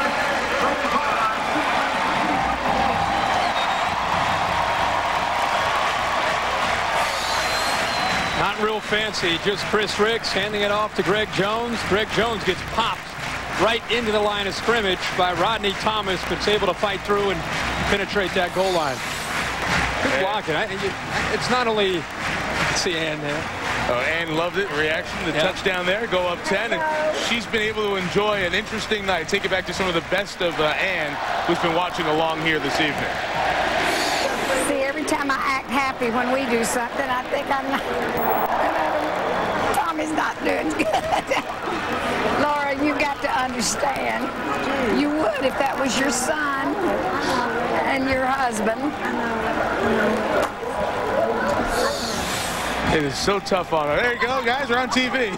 S7: Not real fancy, just Chris Ricks handing it off to Greg Jones. Greg Jones gets popped right into the line of scrimmage by Rodney Thomas, but is able to fight through and penetrate that goal line. Good blocking. It's not only, you can see Ann there.
S5: Oh, Ann loved it. Reaction, the touchdown there, go up 10, and she's been able to enjoy an interesting night. Take it back to some of the best of Ann, who's been watching along here this evening.
S1: See, every time I act happy when we do something, I think I'm not, Tommy's not doing good. Laura, you got to understand. You would if that was your son and your husband.
S5: It is so tough on her. There you go, guys, we're on TV.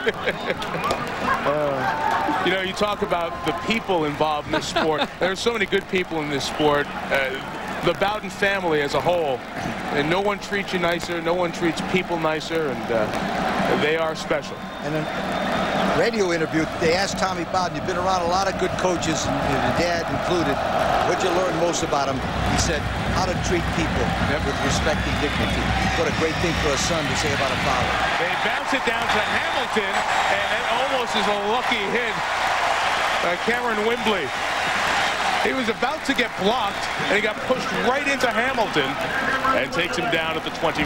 S5: You know, you talk about the people involved in this sport. There are so many good people in this sport. The Bowden family as a whole, and no one treats you nicer, no one treats people nicer, and they are special.
S11: And in a radio interview, they asked Tommy Bowden, you've been around a lot of good coaches, and your dad included. What'd you learn most about him? He said, how to treat people with respect and dignity. What a great thing for a son to say about a father.
S5: They bounce it down to Hamilton, and it almost is a lucky hit by Cameron Wimbley. He was about to get blocked, and he got pushed right into Hamilton and takes him down at the 21.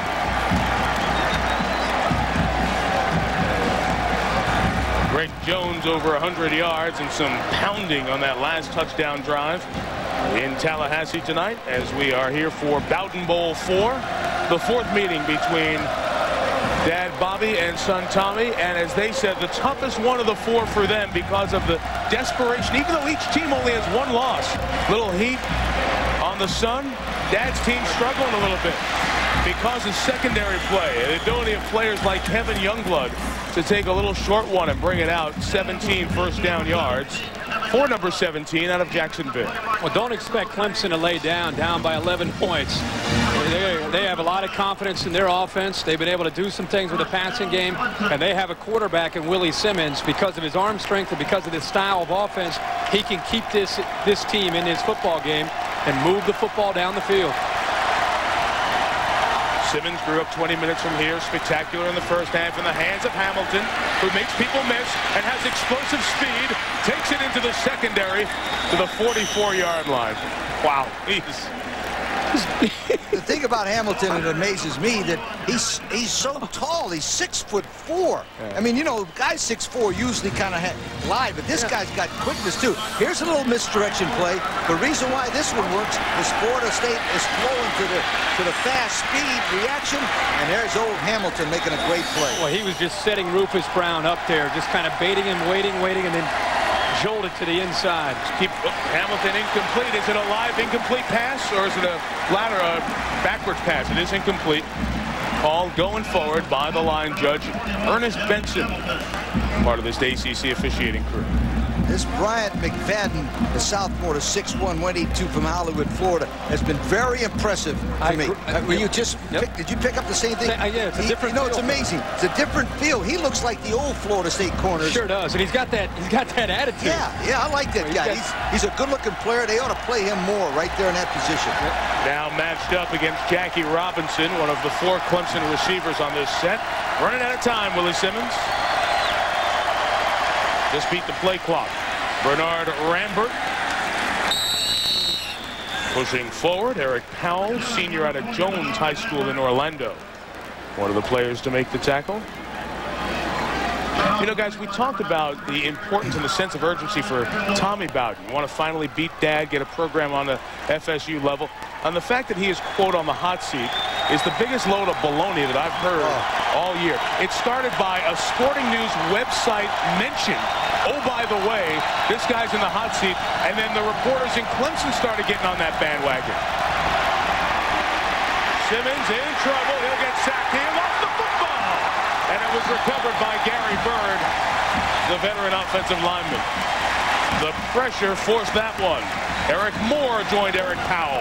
S5: Greg Jones over 100 yards and some pounding on that last touchdown drive in Tallahassee tonight as we are here for Bowden Bowl 4, the 4th meeting between Dad Bobby and son Tommy, and as they said, the toughest one of the 4 for them because of the desperation, even though each team only has 1 loss. Little heat on the son. Dad's team struggling a little bit because of secondary play, the ability of players like Kevin Youngblood to take a little short one and bring it out. 17 first down yards for number 17 out of Jacksonville.
S7: Well, don't expect Clemson to lay down by 11 points. They have a lot of confidence in their offense. They've been able to do some things with the passing game, and they have a quarterback in Willie Simmons. Because of his arm strength and because of his style of offense, he can keep this team in his football game and move the football down the field.
S5: Simmons grew up 20 minutes from here. Spectacular in the first half in the hands of Hamilton, who makes people miss and has explosive speed. Takes it into the secondary to the 44-yard line. Wow.
S11: The thing about Hamilton, it amazes me that he's so tall. He's 6'4". I mean, you know, guys 6'4" usually kind of lie, but this guy's got quickness too. Here's a little misdirection play. The reason why this one works is Florida State is flowing to the fast speed reaction, and there's old Hamilton making a great play.
S7: Well, he was just setting Rufus Brown up there, just kind of baiting him, waiting, and then jolted to the inside.
S5: Keep Hamilton incomplete. Is it a live incomplete pass, or is it a backwards pass? It is incomplete. Call going forward by the line judge Ernest Benson, part of this ACC officiating crew.
S11: This Bryant McFadden, the sophomore, the 6'1", 182 from Hollywood, Florida, has been very impressive to me. Did you pick up the same thing?
S7: Yeah, it's a different
S11: feel. It's amazing. It's a different feel. He looks like the old Florida State corners.
S7: Sure does, and he's got that attitude.
S11: Yeah, I like that guy. He's a good-looking player. They ought to play him more right there in that position.
S5: Now matched up against Jackie Robinson, one of the 4 Clemson receivers on this set. Running out of time, Willie Simmons. Just beat the play clock. Bernard Rambert Pushing forward, Eric Powell, senior out of Jones High School in Orlando. One of the players to make the tackle. You know, guys, we talked about the importance and the sense of urgency for Tommy Bowden. You want to finally beat Dad, get a program on the FSU level. And the fact that he is, quote, on the hot seat is the biggest load of baloney that I've heard all year. It started by a Sporting News website mention, oh, by the way, this guy's in the hot seat, and then the reporters in Clemson started getting on that bandwagon. Simmons in trouble. He'll get sacked. He lost the football. And it was recovered by Gary Bird, the veteran offensive lineman. The pressure forced that one. Eric Moore joined Eric Powell.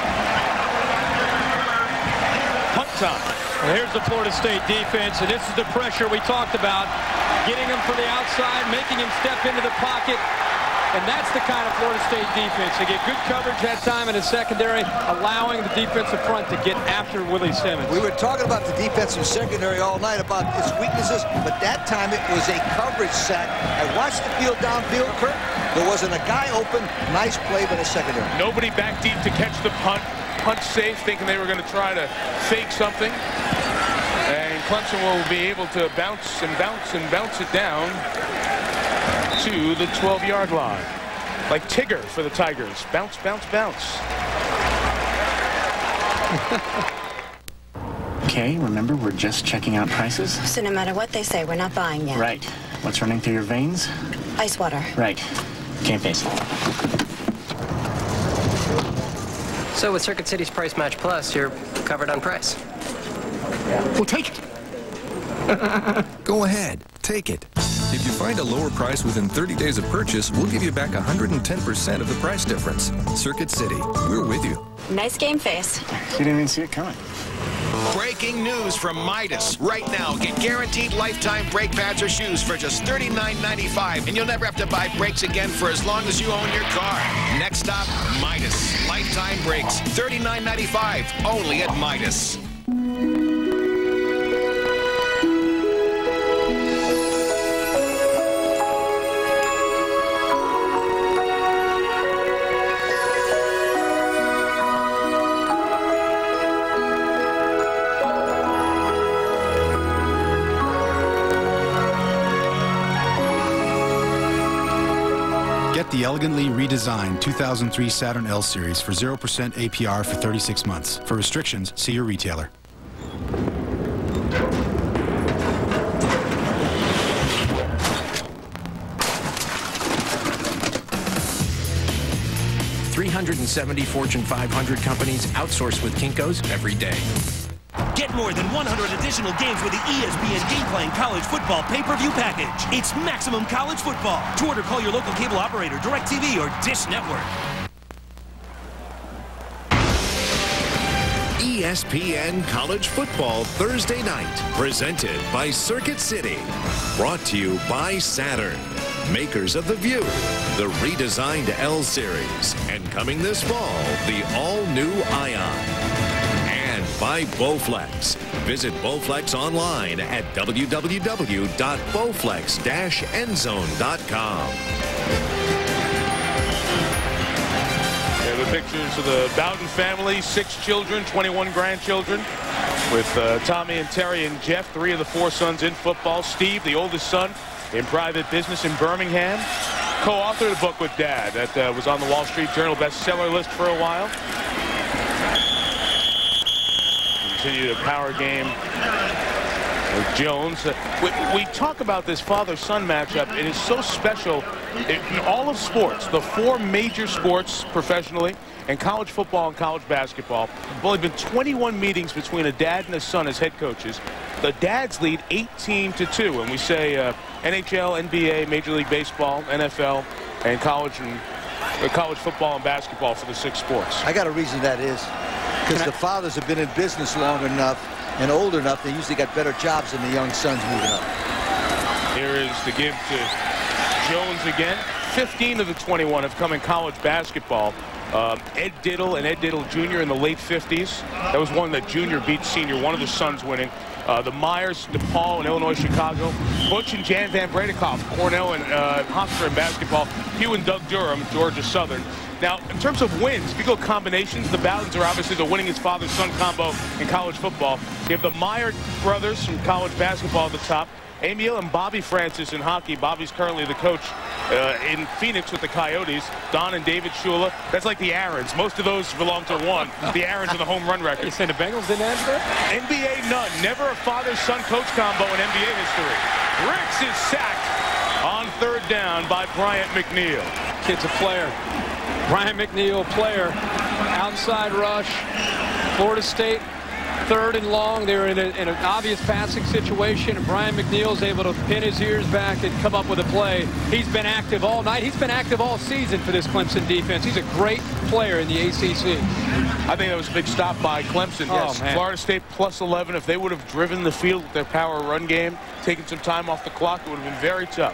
S5: Punt time.
S7: Well, here's the Florida State defense, and this is the pressure we talked about. Getting him from the outside, making him step into the pocket. And that's the kind of Florida State defense. They get good coverage that time in the secondary, allowing the defensive front to get after Willie Simmons.
S11: We were talking about the defensive secondary all night about its weaknesses, but that time it was a coverage sack. I watched the field downfield, Kurt. There wasn't a guy open. Nice play by the secondary.
S5: Nobody back deep to catch the punt. Punt safe, thinking they were going to try to fake something. And Clemson will be able to bounce and bounce and bounce it down to the 12-yard line. Like Tigger for the Tigers. Bounce, bounce, bounce.
S2: Okay, remember, we're just checking out prices.
S8: So no matter what they say, we're not buying yet.
S2: Right. What's running through your veins?
S8: Ice water.
S2: Right. Can't face it.
S9: So with Circuit City's Price Match Plus, you're covered on price.
S2: Well, take it.
S10: Go ahead. Take it. If you find a lower price within 30 days of purchase, we'll give you back 110% of the price difference. Circuit City, we're with you.
S8: Nice game face.
S2: You didn't even see it coming.
S16: Breaking news from Midas. Right now, get guaranteed lifetime brake pads or shoes for just $39.95, and you'll never have to buy brakes again for as long as you own your car. Next stop, Midas. Lifetime brakes, $39.95, only at Midas.
S13: The elegantly redesigned 2003 Saturn L Series for 0% APR for 36 months. For restrictions, see your retailer.
S18: $370 Fortune 500 companies outsource with Kinko's every day.
S21: Get more than 100 additional games with the ESPN Game Plan College Football Pay-Per-View Package. It's maximum college football. To order, call your local cable operator, DirecTV, or Dish Network.
S22: ESPN College Football Thursday night, presented by Circuit City. Brought to you by Saturn, makers of The View, the redesigned L Series, and coming this fall, the all-new Ion. By Bowflex. Visit Bowflex online at www.bowflex-endzone.com.
S5: There are the pictures of the Bowden family, 6 children, 21 grandchildren, with Tommy and Terry and Jeff, 3 of the 4 sons in football. Steve, the oldest son, in private business in Birmingham. Co-authored a book with Dad that was on the Wall Street Journal bestseller list for a while. Continue the power game with Jones. We talk about this father-son matchup. It is so special in all of sports. The 4 major sports professionally, and college football and college basketball. There have only been 21 meetings between a dad and a son as head coaches. The dads lead 18-2, and we say NHL, NBA, Major League Baseball, NFL, and college football and basketball for the 6 sports.
S11: I got a reason that is. Because the fathers have been in business long enough and old enough, they usually got better jobs than the young sons moving up.
S5: Here is the give to Jones again. 15 of the 21 have come in college basketball. Ed Diddle and Ed Diddle Jr. in the late 50s. That was one that Junior beat Senior, one of the sons winning. The Myers, DePaul in Illinois, Chicago. Butch and Jan Van Bredekoff, Cornell and Hofstra in basketball. Hugh and Doug Durham, Georgia Southern. Now, in terms of wins, if you go combinations, the Bowdens are obviously the winningest father-son combo in college football. You have the Meyer brothers from college basketball at the top. Emil and Bobby Francis in hockey. Bobby's currently the coach in Phoenix with the Coyotes. Don and David Shula. That's like the Aarons. Most of those belong to one. The Aarons are the home run record.
S7: You saying the Bengals didn't answer it?
S5: NBA none. Never a father-son coach combo in NBA history. Ricks is sacked on third down by Bryant McNeil.
S7: Kid's a player. Bryant McNeil, player. Outside rush. Florida State. Third and long. They're in an obvious passing situation, and Bryant McNeil's able to pin his ears back and come up with a play. He's been active all night. He's been active all season for this Clemson defense. He's a great player in the ACC.
S5: I think that was a big stop by Clemson. Yes.
S7: Man.
S5: Florida State plus 11. If they would have driven the field with their power run game, taken some time off the clock, it would have been very tough.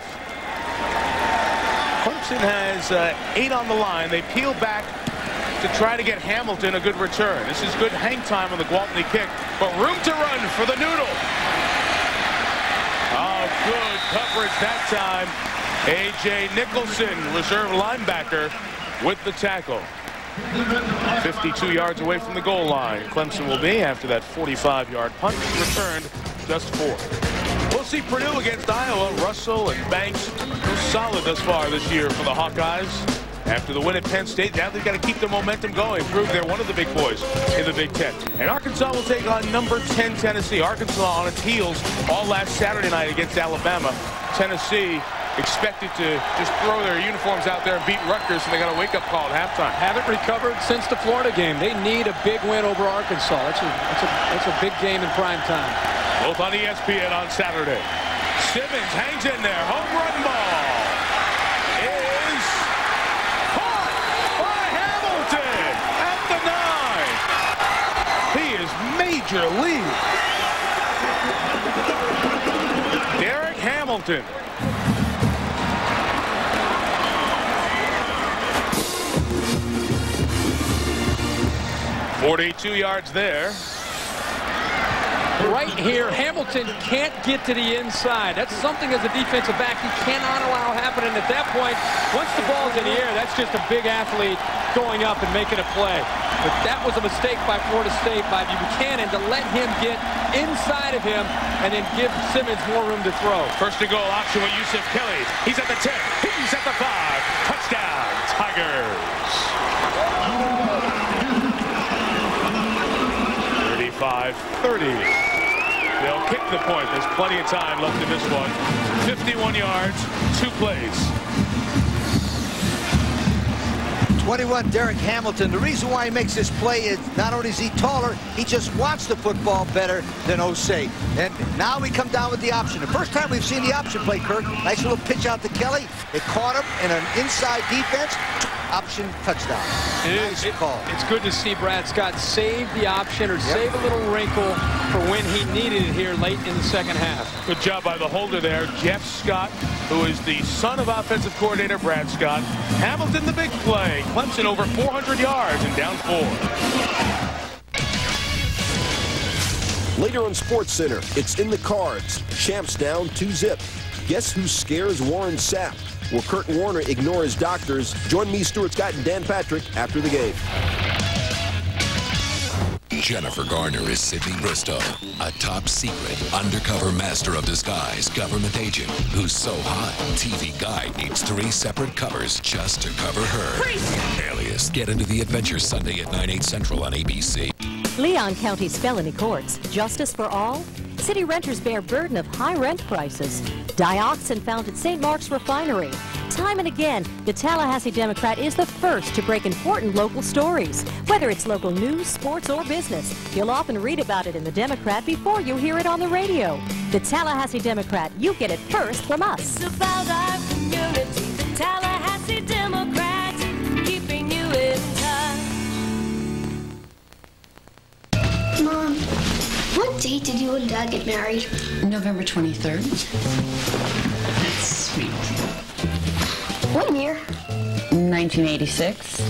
S5: Clemson has 8 on the line. They peel back to try to get Hamilton a good return. This is good hang time on the Gwaltney kick, but room to run for the Noodle. Oh, good coverage that time. A.J. Nicholson, reserve linebacker, with the tackle. 52 yards away from the goal line. Clemson will be after that 45-yard punt returned just 4. We'll see Purdue against Iowa. Russell and Banks solid thus far this year for the Hawkeyes. After the win at Penn State, now they've got to keep the momentum going, prove they're one of the big boys in the Big Ten. And Arkansas will take on number 10 Tennessee. Arkansas on its heels all last Saturday night against Alabama. Tennessee expected to just throw their uniforms out there and beat Rutgers, and they got a wake-up call at halftime.
S7: Haven't recovered since the Florida game. They need a big win over Arkansas. That's a big game in prime time.
S5: Both on ESPN on Saturday. Simmons hangs in there. Home run ball is caught by Hamilton at the 9. He is major league. Derek Hamilton. .42 yards there.
S7: Right here, Hamilton can't get to the inside. That's something as a defensive back you cannot allow happening at that point. Once the ball's in the air, that's just a big athlete going up and making a play. But that was a mistake by Florida State, by Buchanan, to let him get inside of him and then give Simmons more room to throw.
S5: First and goal option with Yusuf Kelly. He's at the 10. He's at the 5. Touchdown, Tigers. 35-30. They'll kick the point. There's plenty of time left in this one. 51 yards, 2 plays.
S11: 21, Derek Hamilton. The reason why he makes this play is not only is he taller, he just wants the football better than Osei. And now we come down with the option. The first time we've seen the option play, Kirk. Nice little pitch out to Kelly. They caught him in an inside defense. Option touchdown. Nice call.
S7: It's good to see Brad Scott save the option or save a little wrinkle for when he needed it here late in the second half.
S5: Good job by the holder there, Jeff Scott, who is the son of offensive coordinator Brad Scott. Hamilton the big play. Clemson over 400 yards and down 4.
S3: Later on SportsCenter, it's in the cards. Champs down 2-zip. Guess who scares Warren Sapp? Will Kurt Warner ignore his doctors? Join me, Stuart Scott, and Dan Patrick after the game.
S4: Jennifer Garner is Sydney Bristow, a top secret, undercover master of disguise government agent who's so hot, TV Guide needs 3 separate covers just to cover her. Alias, get into the adventure Sunday at 9/8 Central on ABC.
S6: Leon County's felony courts, justice for all? City renters bear burden of high rent prices. Dioxin found at St. Mark's Refinery. Time and again, the Tallahassee Democrat is the first to break important local stories. Whether it's local news, sports, or business, you'll often read about it in the Democrat before you hear it on the radio. The Tallahassee Democrat, you get it first from us.
S23: It's about our community, the Tallahassee Democrat, keeping you in touch.
S24: Mom, what date did you and Dad get married?
S25: November 23rd. That's sweet.
S24: What year?
S25: 1986.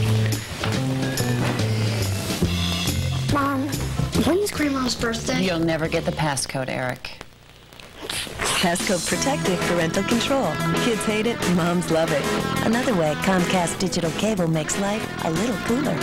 S24: Mom, when's Grandma's birthday?
S25: You'll never get the passcode, Eric.
S26: Passcode protected parental control. Kids hate it, moms love it. Another way Comcast digital cable makes life a little cooler.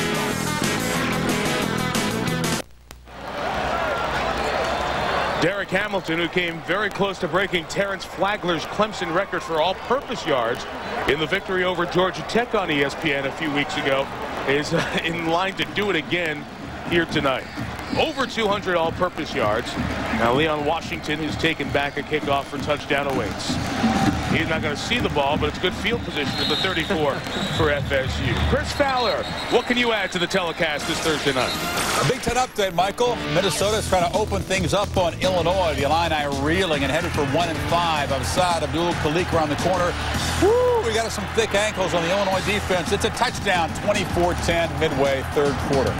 S5: Derek Hamilton, who came very close to breaking Terrence Flagler's Clemson record for all-purpose yards in the victory over Georgia Tech on ESPN a few weeks ago, is in line to do it again here tonight. Over 200 all-purpose yards. Now Leon Washington has taken back a kickoff for touchdown awaits. He's not going to see the ball, but it's good field position at the 34 for FSU. Chris Fowler, what can you add to the telecast this Thursday night?
S12: A Big Ten update, Michael. Minnesota is trying to open things up on Illinois. The Illini reeling and headed for 1-5. Outside, Abdul Khalik around the corner. Woo, we got some thick ankles on the Illinois defense. It's a touchdown, 24-10, midway, third quarter.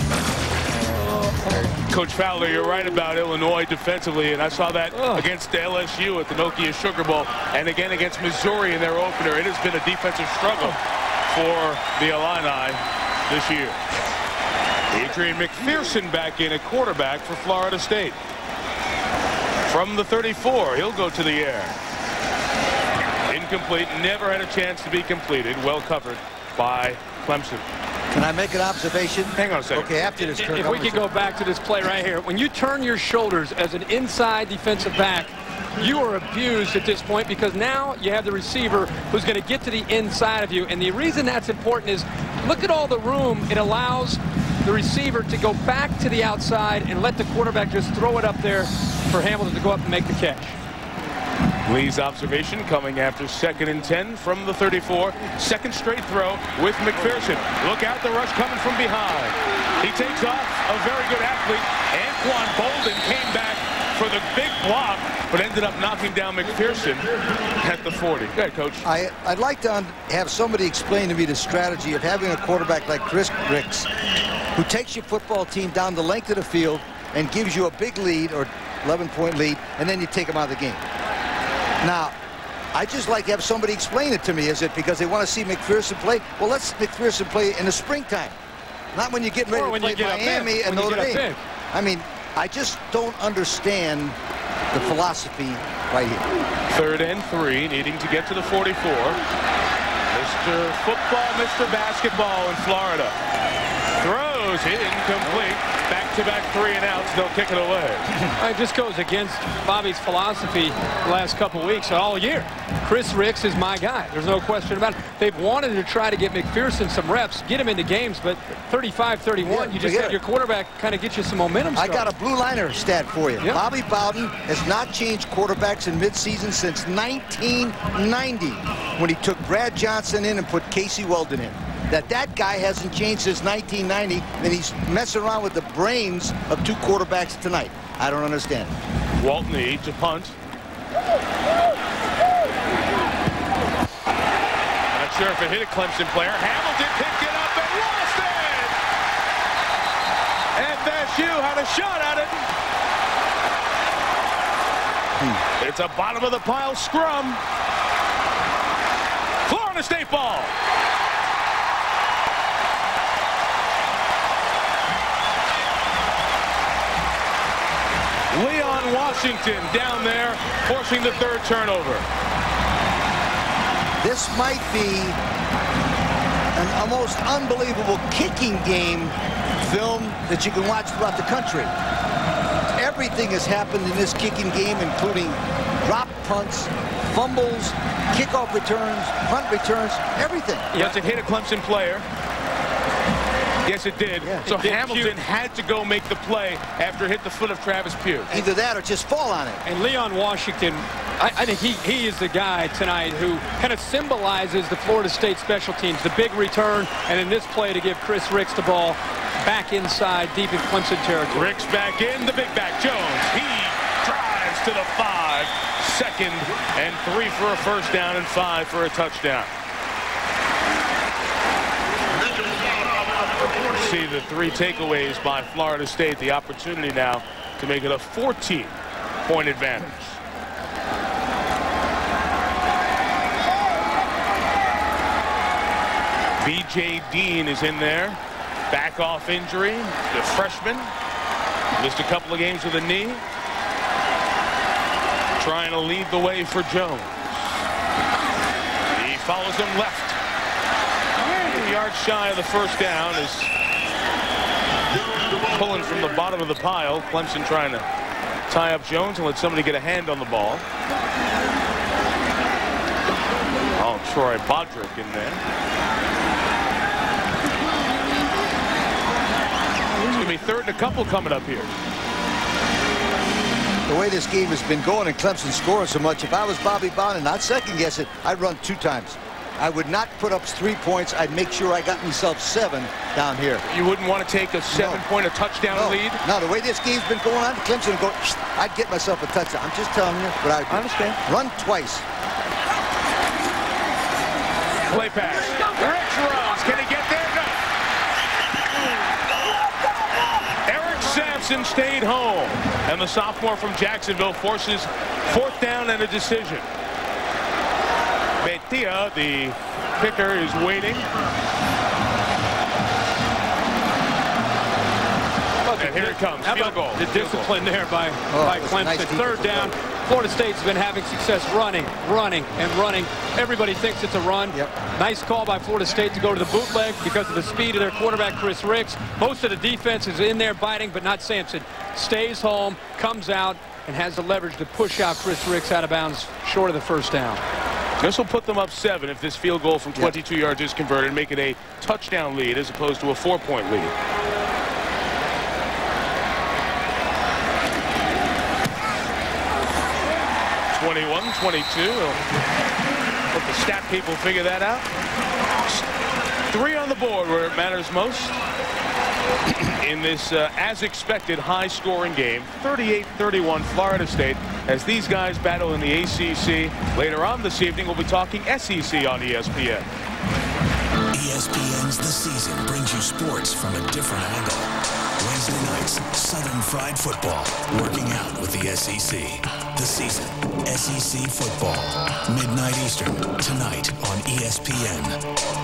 S5: Coach Fowler, you're right about Illinois defensively, and I saw that against LSU at the Nokia Sugar Bowl, and again against Missouri in their opener. It has been a defensive struggle for the Illini this year. Adrian McPherson back in at quarterback for Florida State. From the 34, he'll go to the air. Incomplete, never had a chance to be completed. Well covered by Clemson.
S11: Can I make an observation?
S5: Hang on a second.
S11: Okay, after this, Kirk.
S7: If we could go back to this play right here. When you turn your shoulders as an inside defensive back, you are abused at this point because now you have the receiver who's going to get to the inside of you. And the reason that's important is look at all the room it allows the receiver to go back to the outside and let the quarterback just throw it up there for Hamilton to go up and make the catch.
S5: Lee's observation coming after 2nd and 10 from the 34. Second straight throw with McPherson. Look out, the rush coming from behind. He takes off, a very good athlete. Anquan Bolden came back for the big block, but ended up knocking down McPherson at the 40. Go ahead, Coach.
S11: I'd like to have somebody explain to me the strategy of having a quarterback like Chris Ricks, who takes your football team down the length of the field and gives you a big lead or 11-point lead, and then you take him out of the game. Now, I just like to have somebody explain it to me. Is it because they want to see McPherson play? Well, let's McPherson play in the springtime, not when you're getting ready to play Miami and Notre Dame. I mean, I just don't understand the philosophy right here.
S5: 3rd and 3, needing to get to the 44. Mr. Football, Mr. Basketball in Florida. Throws it incomplete. Back-to-back 3-and-outs. They'll kick it away.
S7: It just goes against Bobby's philosophy the last couple of weeks, all year. Chris Ricks is my guy. There's no question about it. They've wanted to try to get McPherson some reps, get him into games, but 35-31, you just had your quarterback kind of get you some momentum.
S11: I got a blue liner stat for you. Yep. Bobby Bowden has not changed quarterbacks in midseason since 1990 when he took Brad Johnson in and put Casey Weldon in. That guy hasn't changed since 1990, and he's messing around with the brains of 2 quarterbacks tonight. I don't understand.
S5: Waltney to punt. Not sure if it hit a Clemson player. Hamilton picked it up and lost it. FSU had a shot at it. It's a bottom of the pile scrum. Florida State ball. Leon Washington down there forcing the 3rd turnover.
S11: This might be an almost unbelievable kicking game film that you can watch throughout the country. Everything has happened in this kicking game, including drop punts, fumbles, kickoff returns, punt returns, everything.
S5: Yes, it hit a Clemson player. Yes, it did. Yeah. So Hamilton had to go make the play after it hit the foot of Travis Pugh.
S11: Either that or just fall on it.
S7: And Leon Washington, I think he is the guy tonight who kind of symbolizes the Florida State special teams. The big return, and in this play to give Chris Ricks the ball back inside, deep in Clemson territory.
S5: Ricks back in, the big back, Jones. He drives to the 5. 2nd and 3 for a first down and 5 for a touchdown. See the 3 takeaways by Florida State. The opportunity now to make it a 14-point advantage. B.J. Dean is in there. Back off injury. The freshman. Missed a couple of games with a knee. Trying to lead the way for Jones. He follows him left. yards shy of the first down is pulling from the bottom of the pile. Clemson trying to tie up Jones and let somebody get a hand on the ball. Oh, Troy Bodrick in there. It's going to be 3rd and a couple coming up here.
S11: The way this game has been going and Clemson scoring so much, if I was Bobby Bowden, I'd second guess it. I'd run 2 times. I would not put up 3 points. I'd make sure I got myself 7 down here.
S5: You wouldn't want to take a 7-point touchdown lead?
S11: No, the way this game's been going on, Clemson would go, I'd get myself a touchdown. I'm just telling you what I
S5: understand.
S11: Run twice.
S5: Play pass. Rich Rose. Can he get there? No. Eric Sampson stayed home. And the sophomore from Jacksonville forces 4th down and a decision. Betia, the kicker, is waiting. And here it comes. Field goal.
S7: The discipline there by Clemson.
S11: Nice
S7: 3rd down. Florida State's been having success running. Everybody thinks it's a run.
S11: Yep.
S7: Nice call by Florida State to go to the bootleg because of the speed of their quarterback, Chris Ricks. Most of the defense is in there biting, but not Sampson. Stays home, comes out, and has the leverage to push out Chris Ricks out of bounds short of the 1st down.
S5: This will put them up 7 if this field goal from 22 yards is converted and make it a touchdown lead as opposed to a 4-point lead. Let the stat people figure that out. 3 on the board where it matters most in this, as expected, high-scoring game. 38-31 Florida State as these guys battle in the ACC. Later on this evening, we'll be talking SEC on ESPN.
S21: ESPN's The Season brings you sports from a different angle. Wednesday nights, Southern Fried Football, working out with the SEC. The Season, SEC Football, midnight Eastern, tonight on ESPN.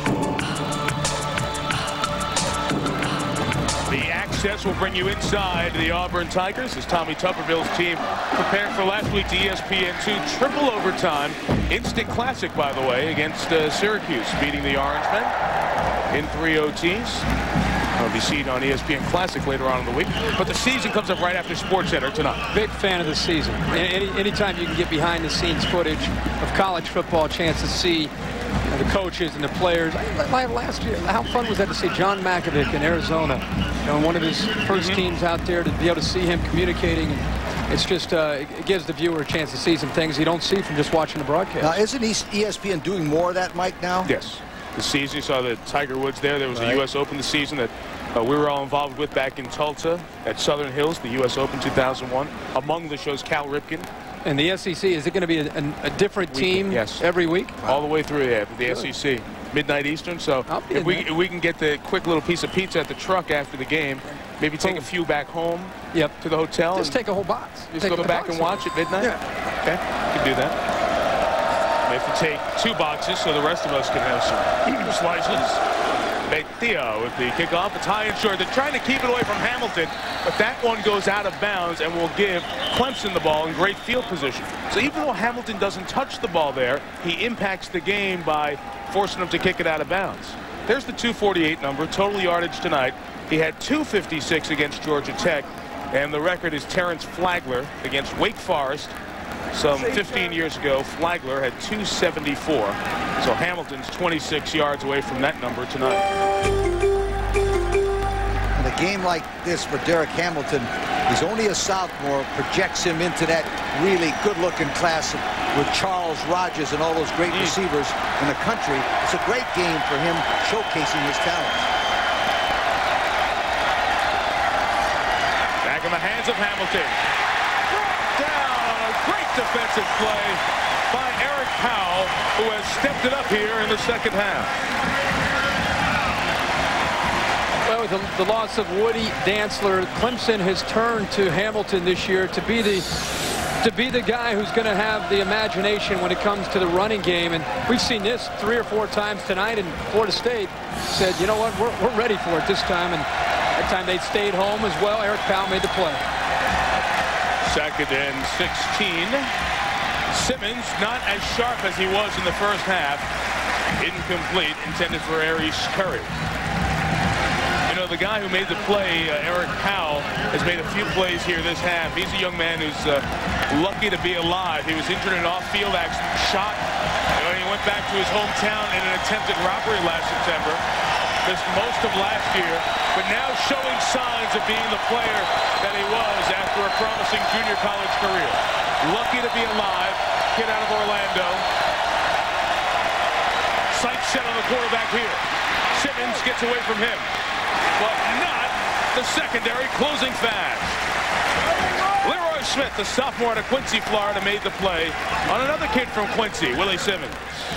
S5: The access will bring you inside the Auburn Tigers as Tommy Tuberville's team prepared for last week's ESPN2 triple overtime. Instant classic, by the way, against Syracuse, beating the Orangemen in 3 OTs. I'll be seen on ESPN Classic later on in the week. But the season comes up right after SportsCenter tonight.
S7: Big fan of the season. Anytime you can get behind-the-scenes footage of college football, a chance to see the coaches and the players. Last year, how fun was that to see John Malkovich in Arizona, one of his first teams out there, to be able to see him communicating. It's just, it gives the viewer a chance to see some things you don't see from just watching the broadcast.
S11: Now, isn't ESPN doing more of that, Mike, now?
S5: Yes. The season, you saw the Tiger Woods there. There was the U.S. Open this season that we were all involved with back in Tulsa at Southern Hills, the U.S. Open 2001. Among the shows, Cal Ripken.
S7: And the SEC, is it going to be a different team every week?
S5: All the way through the SEC. Midnight Eastern. So if we can get the quick little piece of pizza at the truck after the game, maybe take a few back home to the hotel.
S7: Just take a whole box.
S5: Just go back and watch at midnight?
S7: Yeah.
S5: Okay, you can do that. We have to take 2 boxes so the rest of us can have some slices. Theo with the kickoff. It's high and short. They're trying to keep it away from Hamilton, but that one goes out of bounds and will give Clemson the ball in great field position. So even though Hamilton doesn't touch the ball there, he impacts the game by forcing them to kick it out of bounds. There's the 248 number, total yardage tonight. He had 256 against Georgia Tech, and the record is Terrence Flagler against Wake Forest. Some 15 years ago, Flagler had 274. So Hamilton's 26 yards away from that number tonight.
S11: And a game like this for Derek Hamilton, he's only a sophomore, projects him into that really good-looking class with Charles Rogers and all those great receivers in the country. It's a great game for him, showcasing his talents.
S5: Back in the hands of Hamilton. Great defensive play by Eric Powell, who has stepped it up here in the second half.
S7: Well, with the loss of Woody Dantzler, Clemson has turned to Hamilton this year to be the guy who's going to have the imagination when it comes to the running game. And we've seen this 3 or 4 times tonight, and Florida State said, you know what, we're ready for it this time. And that time they stayed home as well. Eric Powell made the play.
S5: 2nd and 16. Simmons not as sharp as he was in the first half. Incomplete, intended for Aries Curry. You know, the guy who made the play, Eric Powell, has made a few plays here this half. He's a young man who's lucky to be alive. He was injured in an off-field accident, shot, and he went back to his hometown in an attempted robbery last September. Missed most of last year, but now showing signs of being the player that he was after a promising junior college career. Lucky to be alive, kid out of Orlando. Sight set on the quarterback here. Simmons gets away from him, but not the secondary closing fast. Leroy Smith, the sophomore out of Quincy, Florida, made the play on another kid from Quincy, Willie Simmons.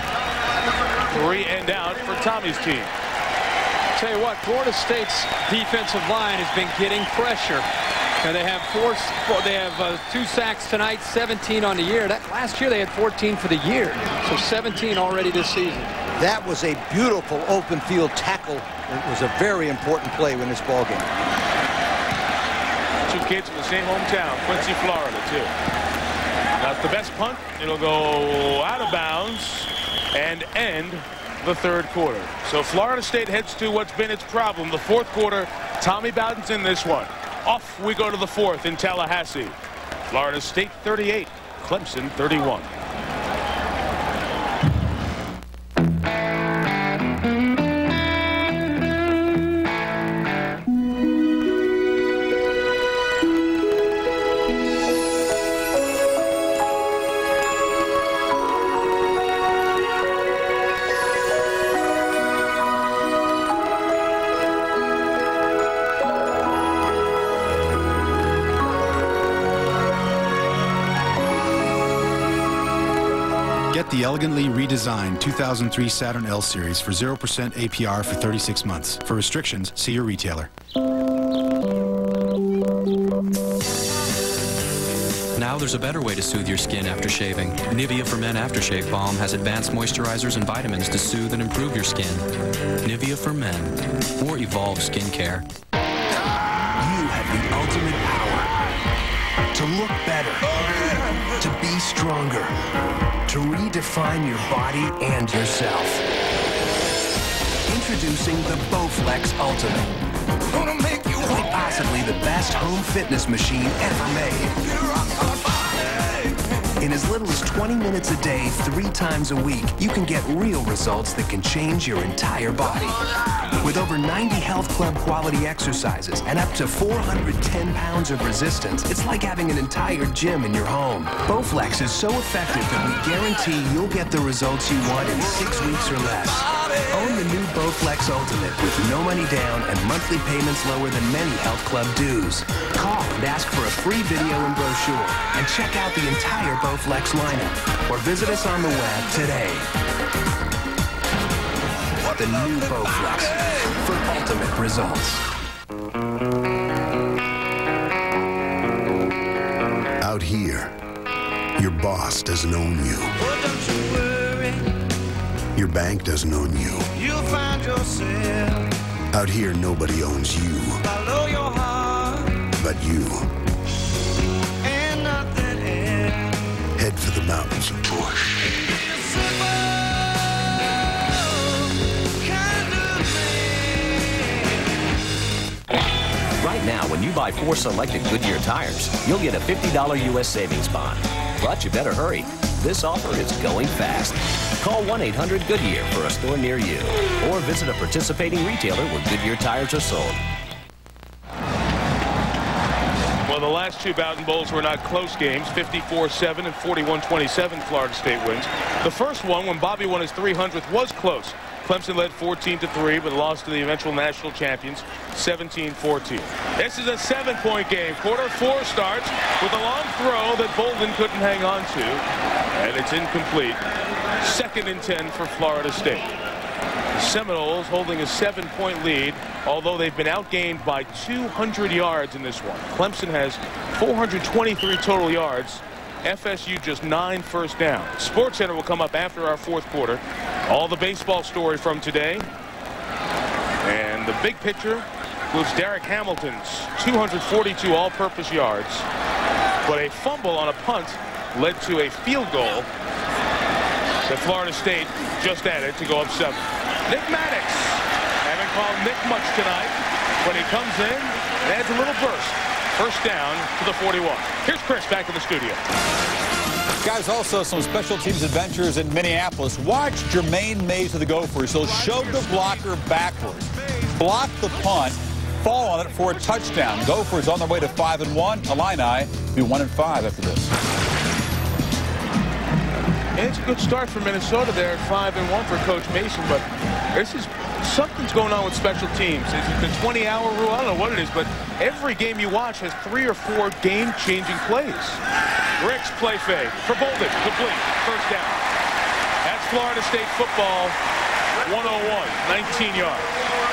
S5: 3 and out for Tommy's team.
S7: Tell you what, Florida State's defensive line has been getting pressure. And they have 2 sacks tonight, 17 on the year. Last year they had 14 for the year, so 17 already this season.
S11: That was a beautiful open field tackle. It was a very important play in this ball game.
S5: 2 kids from the same hometown, Quincy, Florida, too. Not the best punt. It'll go out of bounds and end the third quarter. So Florida State heads to what's been its problem, the fourth quarter. Tommy Bowden's in this one. Off we go to the fourth in Tallahassee. Florida State 38, Clemson 31.
S13: The elegantly redesigned 2003 Saturn L Series for 0% APR for 36 months. For restrictions, see your retailer.
S1: Now there's a better way to soothe your skin after shaving. Nivea for Men Aftershave Balm has advanced moisturizers and vitamins to soothe and improve your skin. Nivea for Men. More evolved skincare.
S21: You have the ultimate power to look better, to be stronger, to redefine your body and yourself. Introducing the Bowflex Ultimate. Quite possibly the best home fitness machine ever made. In as little as 20 minutes a day, 3 times a week, you can get real results that can change your entire body. With over 90 health club quality exercises and up to 410 pounds of resistance, it's like having an entire gym in your home. Bowflex is so effective that we guarantee you'll get the results you want in 6 weeks or less. Own the new Bowflex Ultimate with no money down and monthly payments lower than many health club dues. Call and ask for a free video and brochure and check out the entire Bowflex lineup or visit us on the web today. The new Bowflex for ultimate results.
S14: Out here, your boss doesn't own you. Your bank doesn't own you. You'll find yourself. Out here, nobody owns you. Follow your heart. But you. And nothing else. Head for the mountains and push.
S15: Right now, when you buy 4 selected Goodyear tires, you'll get a $50 U.S. savings bond. But you better hurry. This offer is going fast. Call 1-800-GOODYEAR for a store near you, or visit a participating retailer where Goodyear tires are sold.
S5: Well, the last 2 Bowden Bowls were not close games, 54-7 and 41-27 Florida State wins. The first one, when Bobby won his 300th, was close. Clemson led 14-3, but lost to the eventual national champions 17-14. This is a 7-point game. Quarter 4 starts with a long throw that Bolden couldn't hang on to, and it's incomplete. 2nd and 10 for Florida State. The Seminoles holding a 7-point lead, although they've been outgained by 200 yards in this one. Clemson has 423 total yards. FSU just 9 first downs. SportsCenter will come up after our 4th quarter. All the baseball story from today. And the big picture includes Derek Hamilton's 242 all-purpose yards. But a fumble on a punt led to a field goal that Florida State just added to go up 7. Nick Maddox. Haven't called Nick much tonight. When he comes in, it adds a little burst. First down to the 41. Here's Chris back in the studio.
S12: Guys, also some special teams adventures in Minneapolis. Watch Jermaine Mays of the Gophers. He'll shove the blocker backwards, block the punt, fall on it for a touchdown. Gophers on their way to 5-1. Illini be 1-5 after this.
S5: And it's a good start for Minnesota there at 5-1 for Coach Mason, but this is something's going on with special teams. Is it the 20-hour rule? I don't know what it is, but every game you watch has 3 or 4 game-changing plays. Ricks play fake for Bolden, complete, first down. That's Florida State football, 101, 19 yards.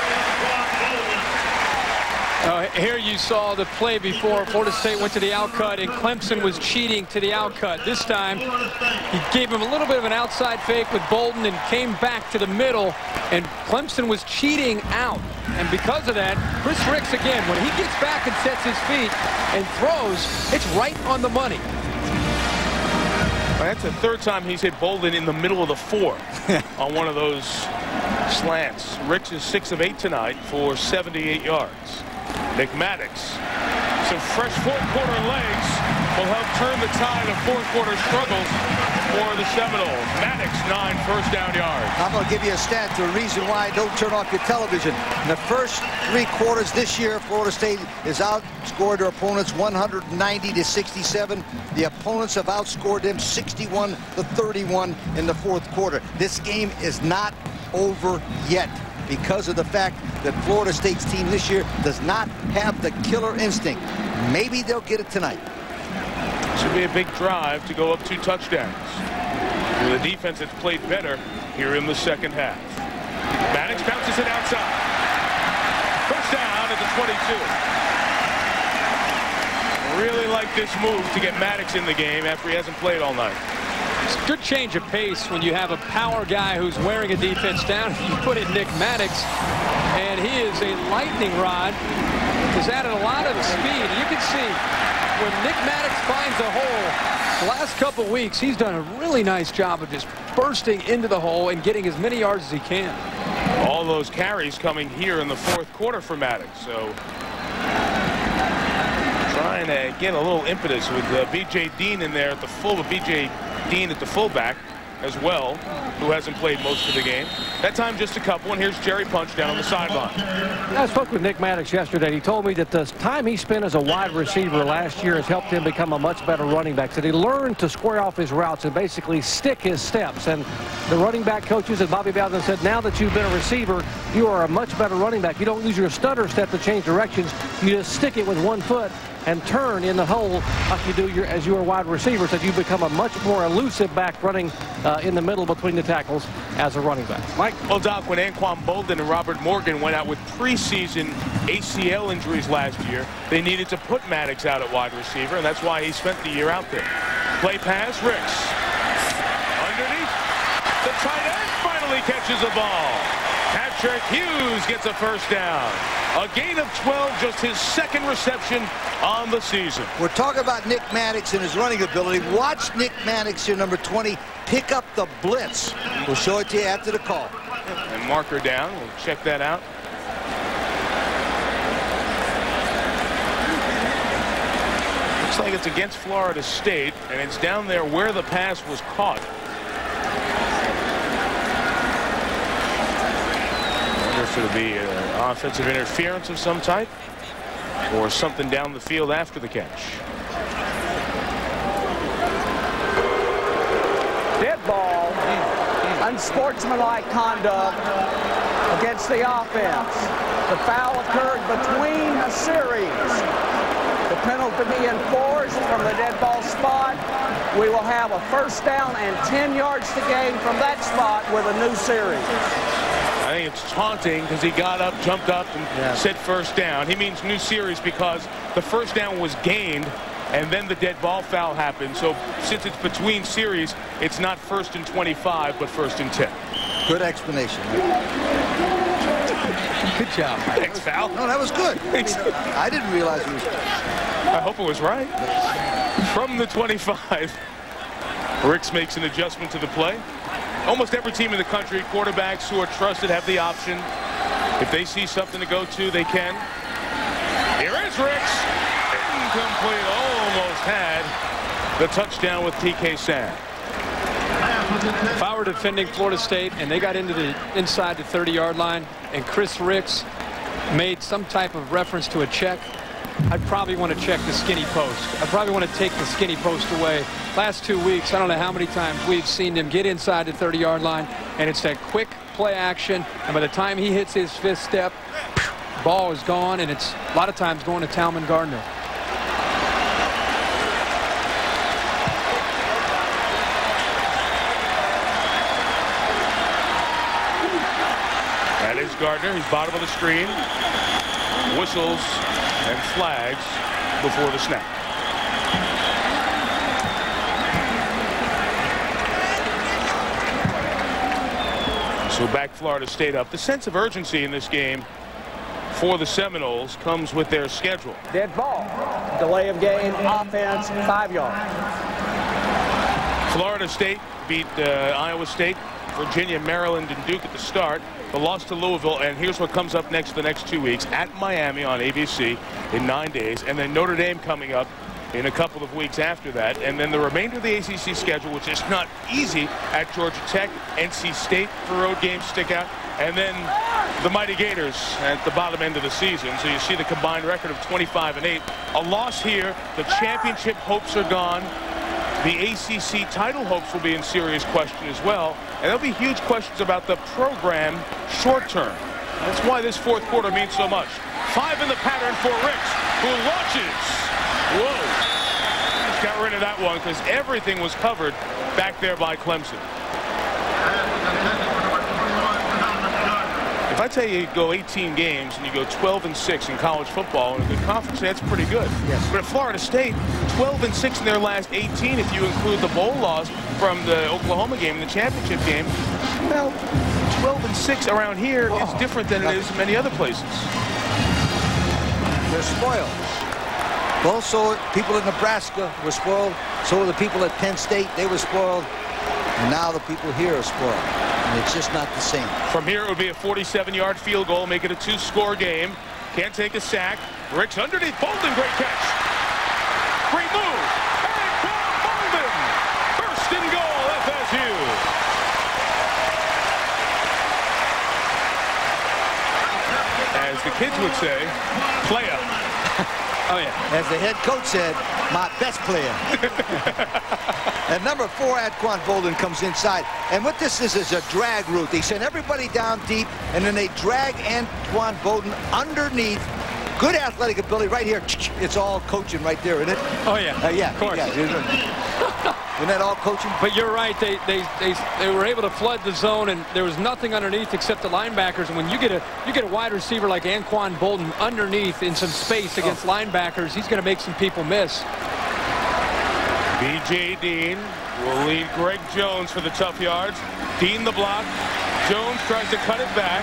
S7: Here you saw the play before. Florida State went to the outcut, and Clemson was cheating to the outcut. This time, he gave him a little bit of an outside fake with Bolden and came back to the middle, and Clemson was cheating out. And because of that, Chris Ricks, again, when he gets back and sets his feet and throws, it's right on the money.
S5: Well, that's the 3rd time he's hit Bolden in the middle of the 4 on one of those slants. Ricks is 6 of 8 tonight for 78 yards. Nick Maddox, some fresh 4th quarter legs will help turn the tide of 4th quarter struggles for the Seminoles. Maddox, 9 first down yards.
S11: I'm going to give you a stat to the reason why don't turn off your television. In the first 3 quarters this year, Florida State has outscored their opponents 190-67. The opponents have outscored them 61-31 in the 4th quarter. This game is not over yet, because of the fact that Florida State's team this year does not have the killer instinct. Maybe they'll get it tonight.
S5: Should be a big drive to go up 2 touchdowns. The defense has played better here in the 2nd half. Maddox bounces it outside. First down at the 22. Really like this move to get Maddox in the game after he hasn't played all night.
S7: It's a good change of pace when you have a power guy who's wearing a defense down. You put in Nick Maddox, and he is a lightning rod. Has added a lot of speed. You can see when Nick Maddox finds a hole, the last couple weeks, he's done a really nice job of just bursting into the hole and getting as many yards as he can.
S5: All those carries coming here in the 4th quarter for Maddox. So trying to get a little impetus with B.J. Dean in there at the full, with B.J. Dean at the fullback as well, who hasn't played most of the game. That time just a couple, and here's Jerry Punch down on the sideline.
S8: I spoke with Nick Maddox yesterday. He told me that the time he spent as a wide receiver last year has helped him become a much better running back. That he learned to square off his routes and basically stick his steps. And the running back coaches and Bobby Bowden said, now that you've been a receiver, you are a much better running back. You don't use your stutter step to change directions. You just stick it with 1 foot and turn in the hole like you do as you are wide receiver, so you become a much more elusive back running in the middle between the tackles as a running back. Mike?
S5: Well, Doc, when Anquan Bolden and Robert Morgan went out with preseason ACL injuries last year, they needed to put Maddox out at wide receiver, and that's why he spent the year out there. Play pass, Ricks. Underneath, the tight end finally catches the ball. Patrick Hughes gets a first down. A gain of 12, just his 2nd reception on the season.
S11: We're talking about Nick Maddox and his running ability. Watch Nick Maddox here, number 20, pick up the blitz. We'll show it to you after the call.
S5: And marker down. We'll check that out. Looks like it's against Florida State, and it's down there where the pass was caught. If it'll be an offensive interference of some type or something down the field after the catch.
S9: Dead ball. Unsportsmanlike conduct against the offense. The foul occurred between a series. The penalty be enforced from the dead ball spot. We will have a first down and 10 yards to gain from that spot with a new series.
S5: I think it's taunting because he got up, jumped up, and said first down. He means new series because the first down was gained, and then the dead ball foul happened. So since it's between series, it's not 1st and 25, but 1st and 10.
S11: Good explanation.
S5: Good job. Thanks, Val.
S11: No, that was good. I didn't realize it was.
S5: I hope it was right. From the 25, Ricks makes an adjustment to the play. almost every team in the country, quarterbacks who are trusted have the option. If they see something to go to, they can. Here is Ricks. Incomplete. Almost had the touchdown with TK Sam.
S7: If I were defending Florida State and they got into the inside the 30-yard line and Chris Ricks made some type of reference to a check, I'd probably want to check the skinny post. I'd probably want to take the skinny post away. Last 2 weeks, I don't know how many times we've seen them get inside the 30-yard line, and it's that quick play action, and by the time he hits his fifth step, ball is gone, and it's a lot of times going to Talman Gardner.
S5: That is Gardner. He's bottom of the screen. Whistles and flags before the snap. So back Florida State up. The sense of urgency in this game for the Seminoles comes with their schedule.
S9: Dead ball. Delay of game. Offense. 5 yards.
S5: Florida State beat Iowa State, Virginia, Maryland, and Duke at the start. The loss to Louisville, and here's what comes up next the next 2 weeks. At Miami on ABC in 9 days, and then Notre Dame coming up in a couple of weeks after that. And then the remainder of the ACC schedule, which is not easy, at Georgia Tech, NC State for road games stick out, and then the Mighty Gators at the bottom end of the season. So you see the combined record of 25-8. A loss here, the championship hopes are gone. The ACC title hopes will be in serious question as well. And there'll be huge questions about the program short term. That's why this fourth quarter means so much. 5 in the pattern for Ricks, who launches. Whoa. Just got rid of that one because everything was covered back there by Clemson. If I tell you go 18 games and you go 12-6 in college football in a good conference, that's pretty good. Yes. But at Florida State, 12-6 in their last 18, if you include the bowl loss from the Oklahoma game and the championship game, well, 12-6 around here is different than it is in many other places.
S11: They're spoiled. Also, people in Nebraska were spoiled. So were the people at Penn State. They were spoiled. And now the people here are spoiled. And it's just not the same.
S5: From here, it would be a 47-yard field goal, make it a 2-score game. Can't take a sack. Ricks underneath. Bolden, great catch. Great move. And Bolden. First and goal, FSU. As the kids would say, play up.
S11: Oh, yeah. As the head coach said, my best player. And number 4, Anquan Bolden, comes inside. And what this is a drag route. They send everybody down deep, and then they drag Anquan Bolden underneath. Good athletic ability right here. It's all coaching right there, isn't it?
S7: Oh, yeah.
S11: Yeah, of course. Yeah. Isn't that all coaching?
S7: But you're right. They were able to flood the zone, and there was nothing underneath except the linebackers. And when you get a wide receiver like Anquan Bolden underneath in some space against linebackers, he's going to make some people miss.
S5: B.J. Dean will lead Greg Jones for the tough yards. Dean the block. Jones tries to cut it back.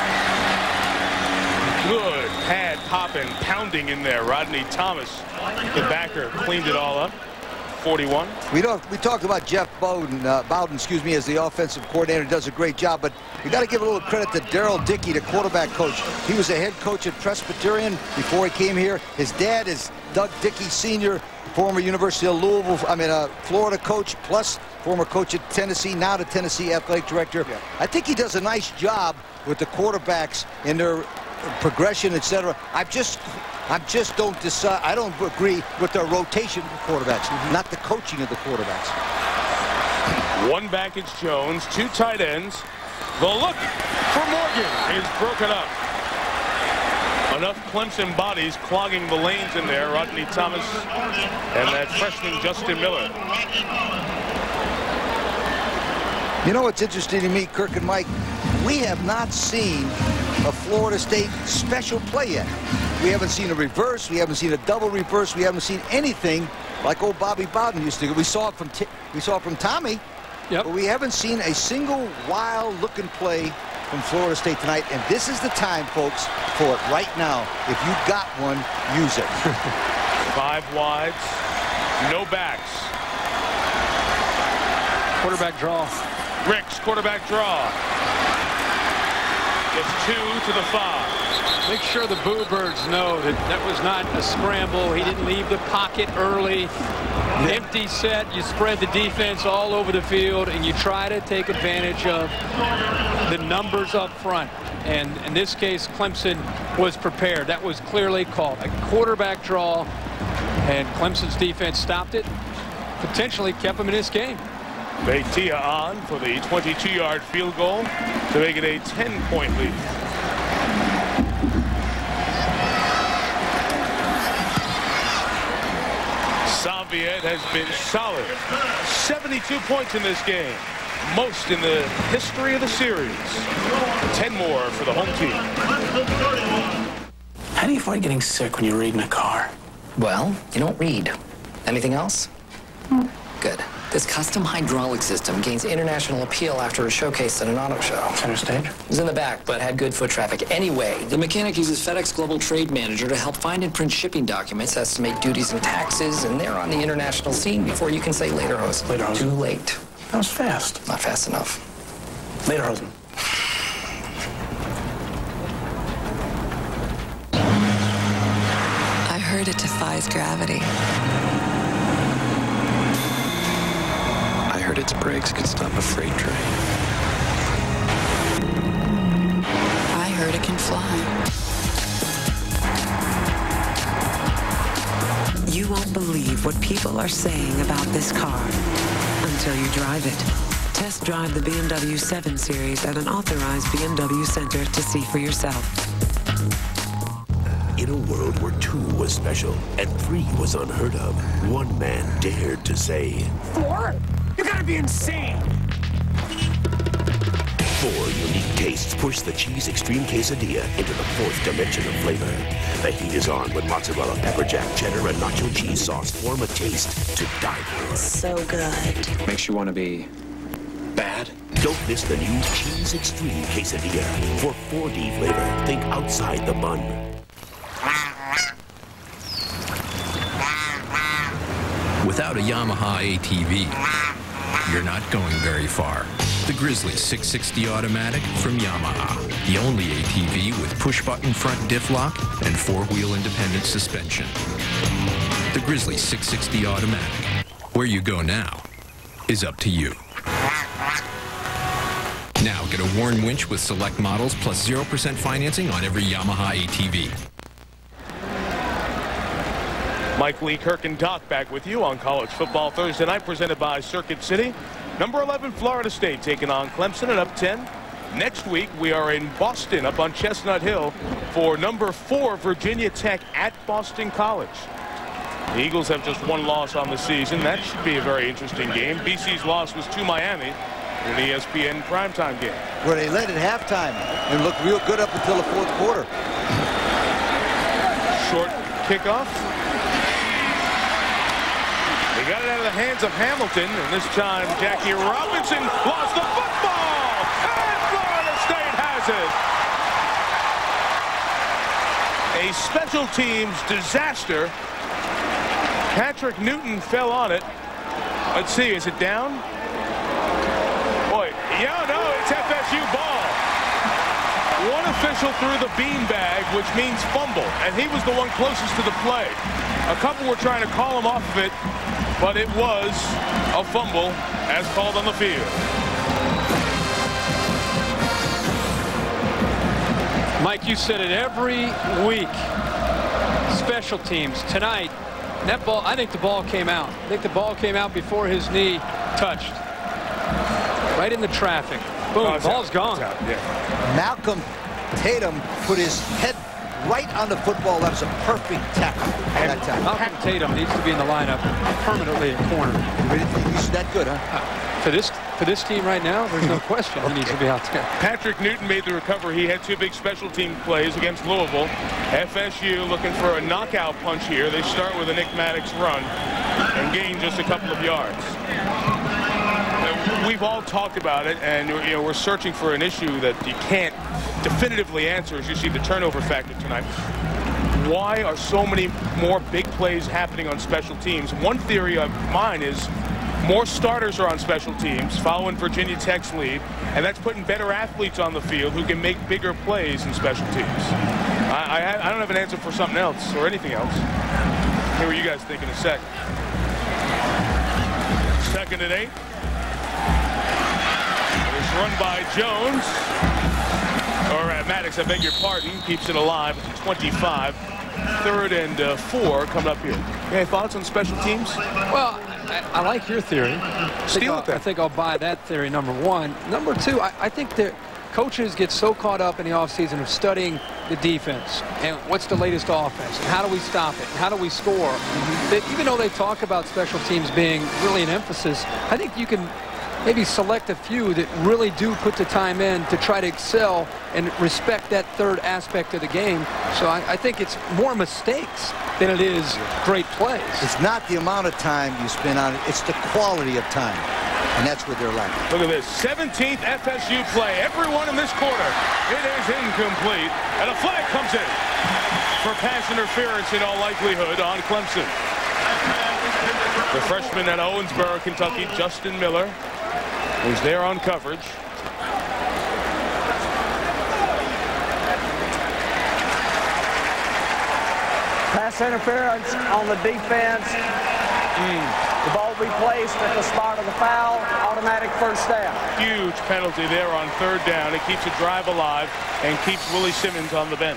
S5: Good pad popping, pounding in there. Rodney Thomas, the backer, cleaned it all up. 41.
S11: We talked about Jeff Bowden, as the offensive coordinator. Does a great job, but we got to give a little credit to Daryl Dickey, the quarterback coach. He was a head coach at Presbyterian before he came here. His dad is Doug Dickey Sr., former University of Louisville, Florida coach, plus former coach at Tennessee, now the Tennessee athletic director. Yeah. I think he does a nice job with the quarterbacks in their progression, etc. I just don't decide. I don't agree with their rotation of quarterbacks, not the coaching of the quarterbacks.
S5: One back, it's Jones. 2 tight ends. The look for Morgan is broken up. Enough Clemson bodies clogging the lanes in there. Rodney Thomas and that freshman Justin Miller.
S11: You know what's interesting to me, Kirk and Mike? We have not seen a Florida State special play yet. We haven't seen a reverse. We haven't seen a double reverse. We haven't seen anything like old Bobby Bowden used to do. We saw it from Tommy. Yep. But we haven't seen a single wild-looking play from Florida State tonight. And this is the time, folks, for it right now. If you got one, use it.
S5: 5 wides, no backs.
S7: Quarterback draw.
S5: Ricks, quarterback draw. Gets 2 to the 5.
S7: Make sure the Boo Birds know that that was not a scramble. He didn't leave the pocket early. Empty set, you spread the defense all over the field, and you try to take advantage of the numbers up front. And in this case, Clemson was prepared. That was clearly called a quarterback draw, and Clemson's defense stopped it, potentially kept him in this game.
S5: Beitia on for the 22-yard field goal to make it a 10-point lead. Soviet has been solid. 72 points in this game, most in the history of the series. 10 more for the home team.
S18: How do you avoid getting sick when you read in a car?
S2: Well, you don't read. Anything else? Good. This custom hydraulic system gains international appeal after a showcase at an auto show.
S18: Center stage?
S2: It was in the back, but had good foot traffic. Anyway, the mechanic uses FedEx Global Trade Manager to help find and print shipping documents, estimate duties and taxes, and they're on the international scene before you can say lederhosen.
S18: Lederhosen.
S2: Too late.
S18: That was fast.
S2: Not fast enough.
S18: Lederhosen.
S26: I heard it defies gravity.
S18: I heard its brakes could stop a freight train.
S26: I heard it can fly. You won't believe what people are saying about this car until you drive it. Test drive the BMW 7 Series at an authorized BMW center to see for yourself.
S10: In a world where 2 was special and 3 was unheard of, one man dared to say,
S18: 4? You gotta be insane!
S10: 4 unique tastes push the Cheese Extreme Quesadilla into the 4th dimension of flavor. The heat is on when mozzarella, pepper jack, cheddar, and nacho cheese sauce form a taste to die for.
S26: So good.
S18: Makes you want to be bad?
S10: Don't miss the new Cheese Extreme Quesadilla. For 4D flavor, think outside the bun.
S1: Without a Yamaha ATV, you're not going very far. The Grizzly 660 Automatic from Yamaha. The only ATV with push-button front diff lock and 4-wheel independent suspension. The Grizzly 660 Automatic. Where you go now is up to you. Now get a Warn winch with select models plus 0% financing on every Yamaha ATV.
S5: Mike Lee, Kirk, and Doc back with you on College Football Thursday night, presented by Circuit City. Number 11, Florida State, taking on Clemson at up 10. Next week, we are in Boston, up on Chestnut Hill, for number 4, Virginia Tech at Boston College. The Eagles have just 1 loss on the season. That should be a very interesting game. BC's loss was to Miami in an ESPN primetime game.
S11: Where they led at halftime and looked real good up until the 4th quarter.
S5: Short kickoff. They got it out of the hands of Hamilton, and this time Jackie Robinson lost the football, and Florida State has it. A special teams disaster. Patrick Newton fell on it. Let's see, is it down? Boy, yeah, no, it's FSU ball. One official threw the beanbag, which means fumble, and he was the one closest to the play. A couple were trying to call him off of it, but it was a fumble as called on the field.
S7: Mike, you said it every week. Special teams. Tonight, that ball, I think the ball came out. I think the ball came out before his knee touched. Right in the traffic. Boom, ball's gone.
S11: Malcolm Tatum put his head right on the football. That was a perfect tackle at that time.
S7: Malcolm Tatum needs to be in the lineup permanently at corner.
S11: He's that good, huh?
S7: For this team right now, there's no question he needs to be out there.
S5: Patrick Newton made the recovery. He had 2 big special team plays against Louisville. FSU looking for a knockout punch here. They start with a Nick Maddox run and gain just a couple of yards. We've all talked about it, and you know, we're searching for an issue that you can't definitively answer as you see the turnover factor tonight. Why are so many more big plays happening on special teams? One theory of mine is More starters are on special teams, following Virginia Tech's lead, and that's putting better athletes on the field who can make bigger plays in special teams. I don't have an answer for something else or anything else. Hear what you guys think in a second. 2nd and 8. It's run by Jones. Or Maddox, I beg your pardon, keeps it alive at the 25. 3rd and 4 coming up here. Any thoughts on special teams?
S7: Well, I like your theory. I think I'll buy that theory, number one. Number two, I think that coaches get so caught up in the offseason of studying the defense and what's the latest offense and how do we stop it and how do we score, that even though they talk about special teams being really an emphasis, I think you can maybe select a few that really do put the time in to try to excel and respect that third aspect of the game. So I think it's more mistakes than it is great plays.
S11: It's not the amount of time you spend on it, it's the quality of time. And that's what they're lacking.
S5: Look at this. 17th FSU play. Everyone in this quarter. It is incomplete. And a flag comes in for pass interference in all likelihood on Clemson. The freshman at Owensboro, Kentucky, Justin Miller, who's there on coverage.
S9: Pass interference on the defense. The ball will be placed at the spot of the foul. Automatic first down.
S5: Huge penalty there on 3rd down. It keeps a drive alive and keeps Willie Simmons on the bench.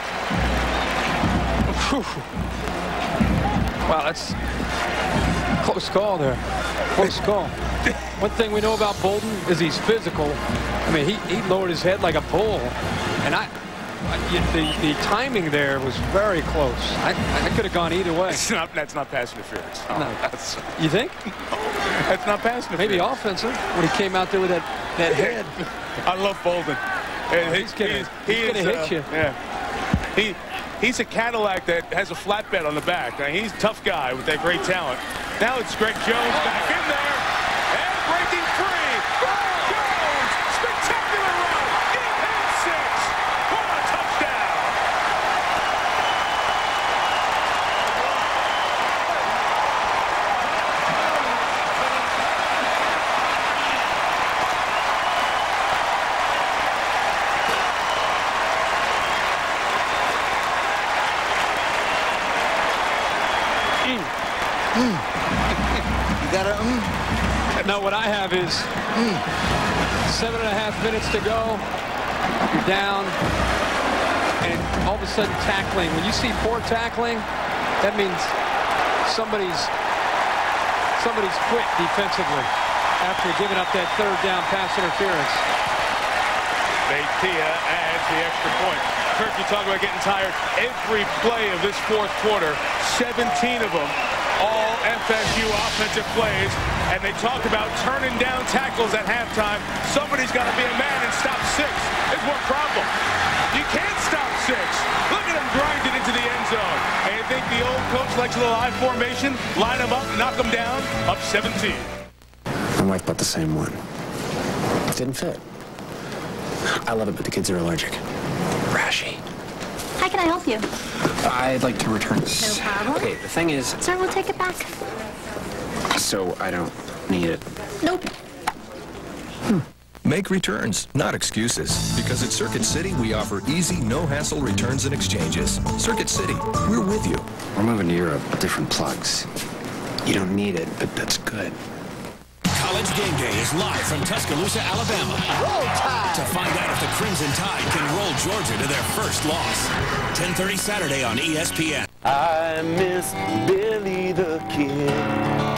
S7: Wow, that's close call there. Close call. One thing we know about Bolden is he's physical. I mean, he lowered his head like a bull. And the timing there was very close. I could have gone either way.
S5: That's not pass interference.
S7: No. You think?
S5: That's not pass interference.
S7: Maybe offensive when he came out there with that head.
S5: I love Bolden.
S7: He's gonna hit you.
S5: Yeah. He's a Cadillac that has a flatbed on the back. Now, he's a tough guy with that great talent. Now it's Greg Jones back in there and breaking free. Greg Jones, spectacular run. Deep end 6 for a touchdown.
S11: You got to
S7: No, what I have is 7.5 minutes to go. You're down. And all of a sudden tackling. When you see poor tackling, that means somebody's quit defensively after giving up that 3rd down pass interference.
S5: Beitia adds the extra point. Kirk, you talk about getting tired. Every play of this 4th quarter, 17 of them, all FSU offensive plays, and they talk about turning down tackles at halftime. Somebody's got to be a man and stop 6. There's one problem. You can't stop 6. Look at him grind it into the end zone. And you think the old coach likes a little I formation? Line them up, knock them down, up 17.
S18: My wife bought the same one. It didn't fit. I love it, but the kids are allergic. Rashy.
S3: How can I help you?
S18: I'd like to return this.
S3: No problem.
S18: Okay, the thing is...
S3: Sir, we'll take it back.
S18: So I don't need it.
S3: Nope.
S16: Make returns, not excuses. Because at Circuit City, we offer easy, no-hassle returns and exchanges. Circuit City, we're with you.
S18: We're moving to Europe. Different plugs. You don't need it, but that's good.
S21: College Game Day is live from Tuscaloosa, Alabama.
S11: Roll Tide!
S21: To find out if the Crimson Tide can roll Georgia to their first loss. 10:30 Saturday on ESPN.
S17: I miss Billy the Kid.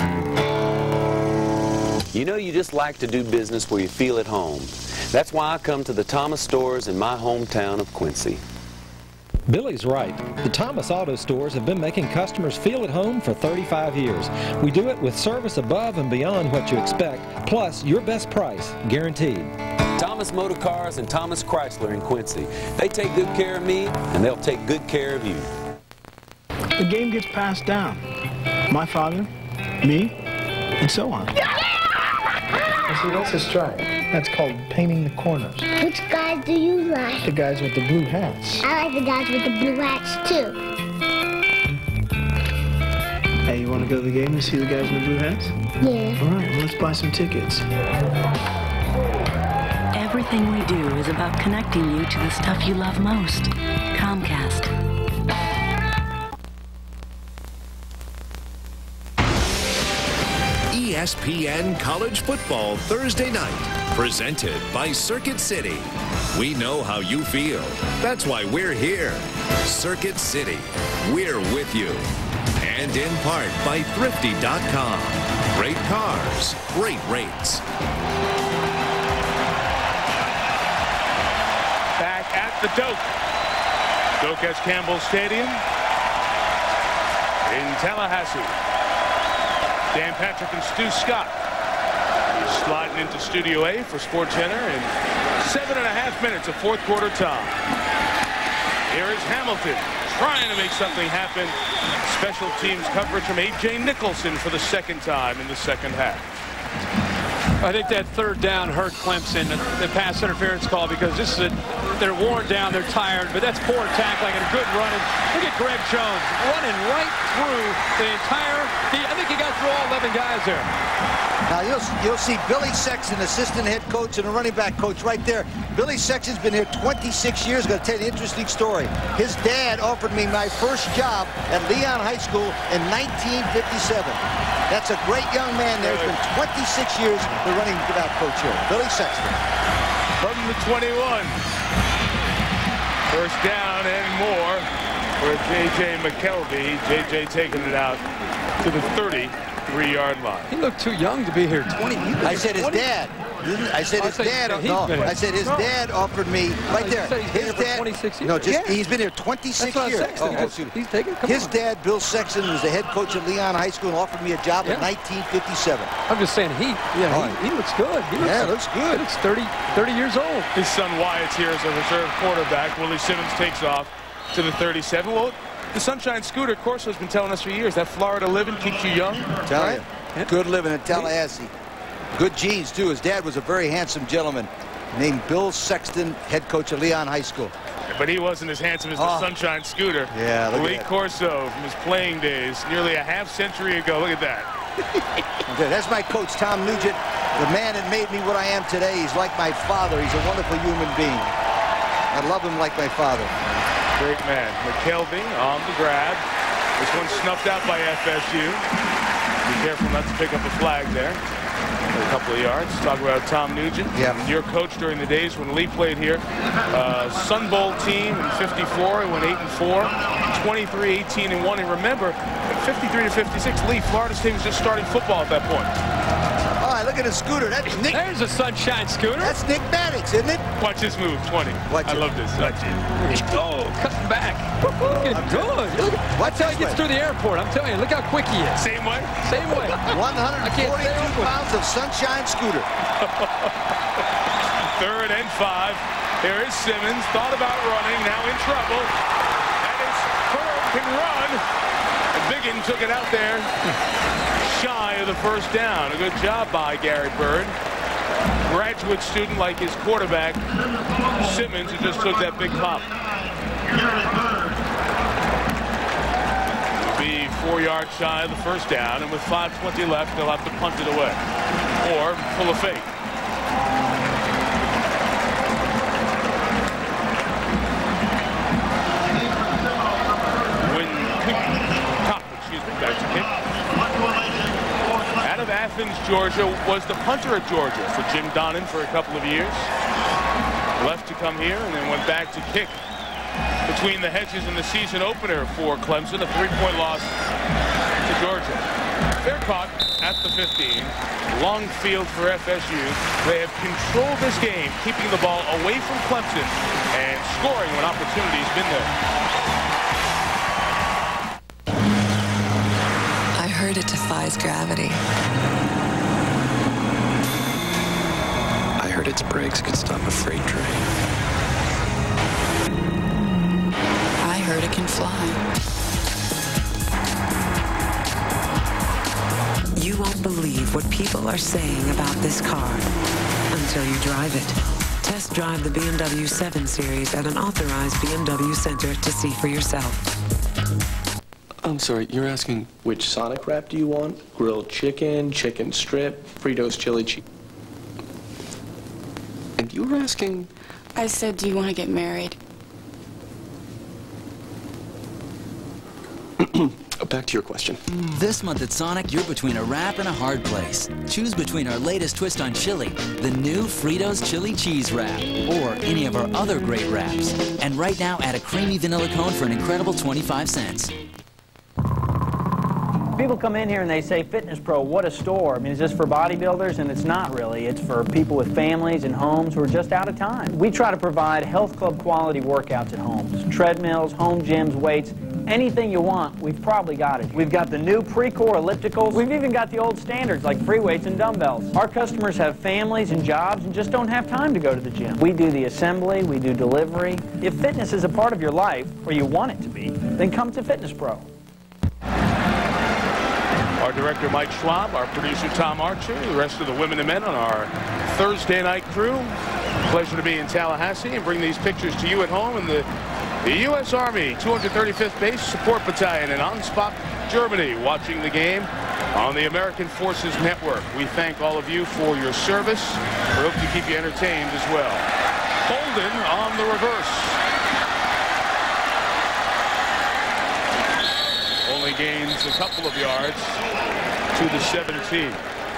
S17: You know, you just like to do business where you feel at home. That's why I come to the Thomas stores in my hometown of Quincy.
S19: Billy's right. The Thomas Auto Stores have been making customers feel at home for 35 years. We do it with service above and beyond what you expect, plus your best price, guaranteed.
S17: Thomas Motor Cars and Thomas Chrysler in Quincy. They take good care of me, and they'll take good care of you.
S20: The game gets passed down. My father, me, and so on.
S22: See, that's a strike. That's called painting the corners.
S24: Which guys do you like?
S22: The guys with the blue hats.
S24: I like the guys with the blue hats, too.
S22: Hey, you want to go to the game and see the guys in the blue hats?
S24: Yeah.
S22: All right, well, let's buy some tickets.
S4: Everything we do is about connecting you to the stuff you love most. Comcast.
S6: ESPN College Football Thursday night, presented by Circuit City. We know how you feel. That's why we're here. Circuit City, we're with you. And in part by Thrifty.com. Great cars, great rates.
S5: Back at the Doak at Campbell Stadium in Tallahassee. Dan Patrick and Stu Scott sliding into Studio A for SportsCenter in 7.5 minutes of fourth quarter time. Here is Hamilton trying to make something happen. Special teams coverage from A.J. Nicholson for the second time in the second half.
S7: I think that third down hurt Clemson, the pass interference call, because this is they're worn down, they're tired, but that's poor tackling and a good running. Look at Greg Jones running right through the entire, I think he got through all 11 guys there.
S11: Now you'll see Billy Sexton, assistant head coach and a running back coach right there. Billy Sexton's been here 26 years. Going to tell you an interesting story. His dad offered me my first job at Leon High School in 1957. That's a great young man there. It's been 26 years the running back coach here. Billy Sexton.
S5: From the 21. First down and more for J.J. McKelvey. J.J. taking it out to the 33-yard line.
S7: He looked too young to be here. 20.
S11: I said his dad. I said his dad. No, I said his dad offered me right there. His dad. 26 years. No, just he's been here 26 years.
S7: He's taking.
S11: His dad, Bill Sexton, was the head coach at Leon High School and offered me a job in 1957.
S7: I'm just saying he looks good. He looks
S11: good.
S7: He looks 30 years old.
S5: His son Wyatt's here as a reserve quarterback. Willie Simmons takes off to the 37. Well, the Sunshine Scooter, Corso, has been telling us for years that Florida living keeps you young.
S11: Tell you, good living in Tallahassee. Good genes, too. His dad was a very handsome gentleman named Bill Sexton, head coach at Leon High School.
S5: But he wasn't as handsome as the Sunshine Scooter.
S11: Yeah, look
S5: Lee
S11: at that.
S5: Corso from his playing days nearly a half-century ago. Look at that.
S11: Okay, that's my coach, Tom Nugent, the man that made me what I am today. He's like my father. He's a wonderful human being. I love him like my father.
S5: Great man. McKelvey on the grab. This one snuffed out by FSU. Be careful not to pick up a flag there. A couple of yards. Talk about Tom Nugent.
S11: Yeah.
S5: Your coach during the days when Lee played here. Sun Bowl team in 54. He went 8-4. 23-18-1. And remember, 53 to 56, Lee, Florida State was just starting football at that point.
S11: All right, look at the scooter. That's Nick.
S7: There's a Sunshine Scooter.
S11: That's Nick Maddox, isn't it?
S5: Watch this move, 20.
S11: Watch
S5: I
S11: it.
S5: love this. Watch it.
S7: Oh, cutting back. Looking good. Watch how he gets through the airport. I'm telling you, look how quick he is.
S5: Same way?
S7: Same way.
S11: 142 pounds of Sunshine Scooter.
S5: 3rd and 5. Here is Simmons. Thought about running. Now in trouble. And his Curl can run. And Biggin took it out there. Shy of the first down. A good job by Gary Bird. Graduate student like his quarterback, Simmons, who just took that big pop. It'll be 4 yards shy of the first down, and with 5:20 left, they'll have to punt it away or pull a fake. Back to kick. Out of Athens, Georgia, was the punter at Georgia for Jim Donnan for a couple of years. Left to come here and then went back to kick between the hedges in the season opener for Clemson. A 3-point loss to Georgia. Fair caught at the 15. Long field for FSU. They have controlled this game, keeping the ball away from Clemson and scoring when opportunity's been there.
S26: I heard it defies gravity.
S18: I heard its brakes could stop a freight train.
S26: I heard it can fly. You won't believe what people are saying about this car until you drive it. Test drive the BMW 7 Series at an authorized BMW center to see for yourself.
S12: I'm sorry, you're asking which Sonic wrap do you want? Grilled chicken, chicken strip, Fritos chili cheese. And you were asking?
S13: I said, do you want to get married?
S12: Back to your question.
S14: This month at Sonic, you're between a wrap and a hard place. Choose between our latest twist on chili, the new Fritos Chili Cheese Wrap, or any of our other great wraps. And right now, add a creamy vanilla cone for an incredible 25 cents.
S15: People come in here and they say, Fitness Pro, what a store. I mean, is this for bodybuilders? And it's not really. It's for people with families and homes who are just out of time. We try to provide health club quality workouts at homes. Treadmills, home gyms, weights, anything you want, we've probably got it. We've got the new Precor ellipticals. We've even got the old standards like free weights and dumbbells. Our customers have families and jobs and just don't have time to go to the gym. We do the assembly, we do delivery. If fitness is a part of your life, or you want it to be, then come to Fitness Pro.
S5: Our director, Mike Schwab, our producer, Tom Archer, the rest of the women and men on our Thursday night crew. Pleasure to be in Tallahassee and bring these pictures to you at home in the U.S. Army 235th Base Support Battalion in Ansbach, Germany, watching the game on the American Forces Network. We thank all of you for your service. We hope to keep you entertained as well. Bolden on the reverse. Only gains a couple of yards to the 17.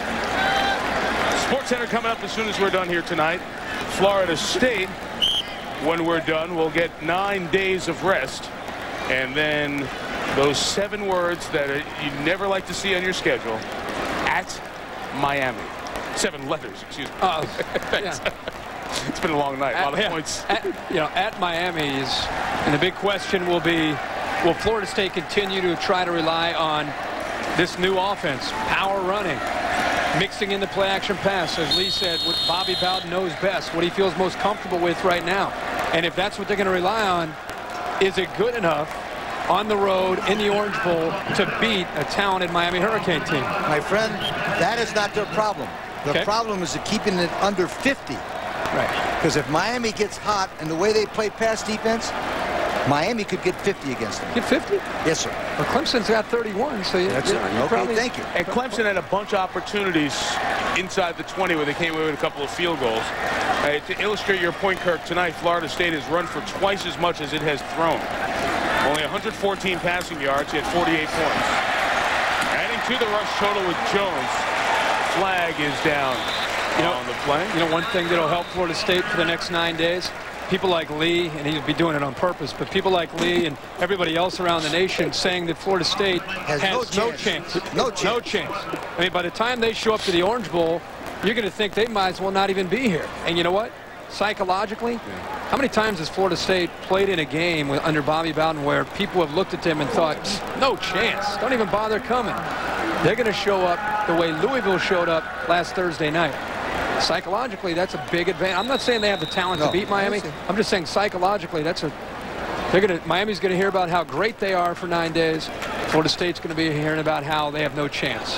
S5: Sports Center coming up as soon as we're done here tonight. Florida State, when we're done, will get 9 days of rest. And then those 7 words that you never like to see on your schedule, at Miami. 7 letters, excuse me.
S7: Yeah.
S5: It's been a long night, a lot of points.
S7: At Miami is, and the big question will be, will Florida State continue to try to rely on this new offense, power running, mixing in the play-action pass, as Lee said, what Bobby Bowden knows best, what he feels most comfortable with right now. And if that's what they're going to rely on, is it good enough on the road in the Orange Bowl to beat a talented Miami Hurricane team?
S11: My friend, that is not their problem. The problem is keeping it under 50.
S7: Right.
S11: Because if Miami gets hot and the way they play pass defense, Miami could get 50 against them.
S7: Get 50?
S11: Yes, sir.
S7: Well, Clemson's got 31, so
S11: that's it. Okay,
S7: probably,
S11: thank you.
S5: And Clemson had a bunch of opportunities inside the 20 where they came away with a couple of field goals. To illustrate your point, Kirk, tonight Florida State has run for twice as much as it has thrown. Only 114 passing yards, yet 48 points. Adding to the rush total with Jones. Flag is down on the play.
S7: You know, one thing that'll help Florida State for the next 9 days? People like Lee, and he'd be doing it on purpose, but people like Lee and everybody else around the nation saying that Florida State has no chance. No chance. I mean, by the time they show up to the Orange Bowl, you're going to think they might as well not even be here. And you know what? Psychologically, how many times has Florida State played in a game under Bobby Bowden where people have looked at them and thought, no chance, don't even bother coming. They're going to show up the way Louisville showed up last Thursday night. Psychologically, that's a big advantage. I'm not saying they have the talent to beat Miami. I'm just saying psychologically, Miami's going to hear about how great they are for 9 days. Florida State's going to be hearing about how they have no chance.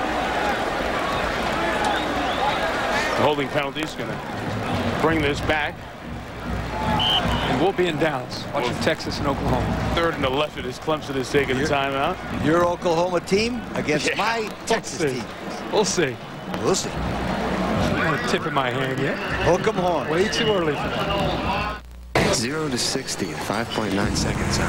S5: The holding penalty is going to bring this back.
S7: And we'll be in Dallas, watching Texas and Oklahoma.
S5: 3rd and 11 as Clemson is taking the timeout.
S11: Your Oklahoma team against my Texas team.
S7: We'll see.
S11: We'll see.
S7: I'm not tipping my hand yet.
S11: Hook 'em horn.
S7: Way too early for that.
S18: 0 to 60 in 5.9 seconds.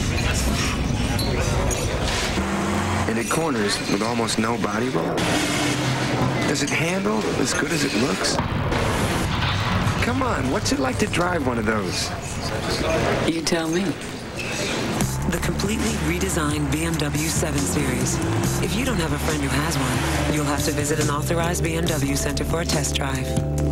S18: And it corners with almost no body roll. Does it handle as good as it looks? Come on, what's it like to drive one of those?
S26: You tell me. The completely redesigned BMW 7 Series. If you don't have a friend who has one, you'll have to visit an authorized BMW center for a test drive.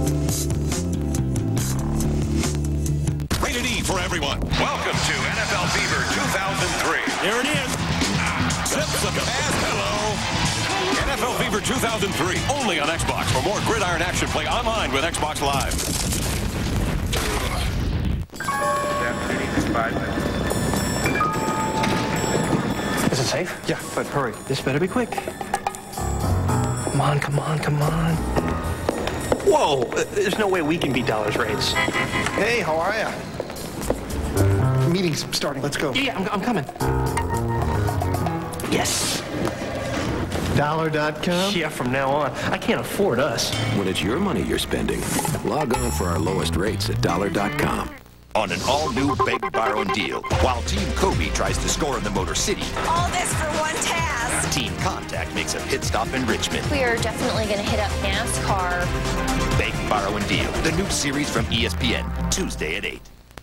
S6: Rated E for everyone. Welcome to NFL Fever 2003.
S23: There it is.
S6: Zips the pass. Hello. NFL Fever 2003. Only on Xbox. For more gridiron action, play online with Xbox Live.
S22: Is it safe? Yeah, but hurry. This better be quick. Come on, come on, come on. Whoa! There's no way we can beat Dollar's rates.
S23: Hey, how are ya? Meeting's starting. Let's go.
S22: Yeah, I'm coming. Yes. Dollar.com? Yeah, from now on. I can't afford us.
S16: When it's your money you're spending, log on for our lowest rates at dollar.com.
S1: On an all-new Beg, Borrow, and Deal, while Team Kobe tries to score in the Motor City,
S2: all this for one task.
S1: Team Contact makes a pit stop in Richmond.
S3: We are definitely going to hit up NASCAR.
S1: Beg, Borrow, and Deal, the new series from ESPN, Tuesday at 8.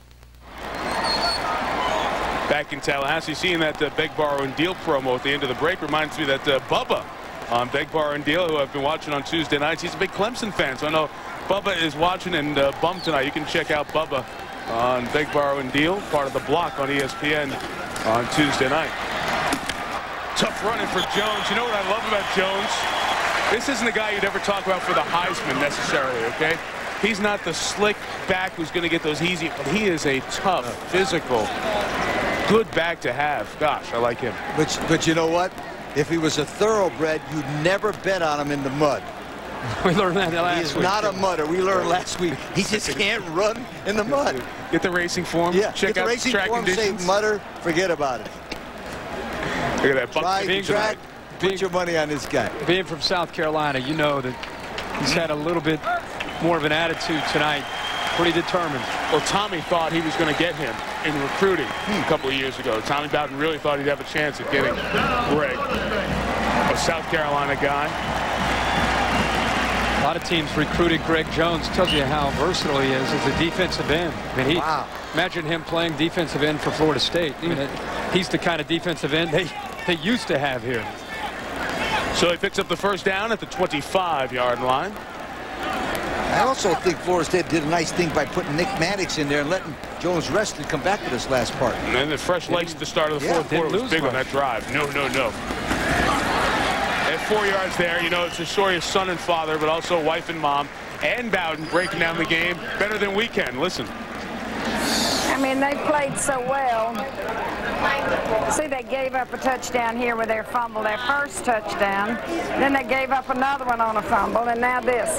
S5: Back in Tallahassee, seeing that Beg, Borrow, and Deal promo at the end of the break reminds me that Bubba on Beg, Borrow, and Deal, who I've been watching on Tuesday nights, he's a big Clemson fan, so I know Bubba is watching and bummed tonight. You can check out Bubba on Beg, Borrow, and Deal, part of the block on ESPN on Tuesday night. Tough running for Jones. You know what I love about Jones? This isn't a guy you'd ever talk about for the Heisman necessarily, okay? He's not the slick back who's going to get those easy, but he is a tough, physical, good back to have. Gosh, I like him.
S11: But you know what? If he was a thoroughbred, you'd never bet on him in the mud.
S7: We learned that last week.
S11: He's not a mudder. We learned last week. He just can't run in the mud.
S5: Get the racing form.
S11: Yeah,
S5: check
S11: get the
S5: out
S11: racing
S5: track
S11: form,
S5: conditions.
S11: say mudder, forget about it.
S5: Look at that.
S11: Try track, put your money on this guy.
S7: Being from South Carolina, you know that he's had a little bit more of an attitude tonight. Pretty determined.
S5: Well, Tommy thought he was going to get him in recruiting a couple of years ago. Tommy Bowden really thought he'd have a chance at getting Greg, a South Carolina guy.
S7: A lot of teams recruited Greg Jones. Tells you how versatile he is as a defensive end. I mean, imagine him playing defensive end for Florida State. I mean, he's the kind of defensive end they used to have here.
S5: So he picks up the first down at the 25-yard line.
S11: I also think Florida State did a nice thing by putting Nick Maddox in there and letting Jones rest and come back to this last part.
S5: And then the fresh legs at the start of the fourth quarter was big on that drive. No. At 4 yards there, you know, it's a story of son and father, but also wife and mom. And Bowden breaking down the game better than we can. Listen.
S8: I mean, they played so well. See, they gave up a touchdown here with their fumble, their first touchdown. Then they gave up another one on a fumble, and now this.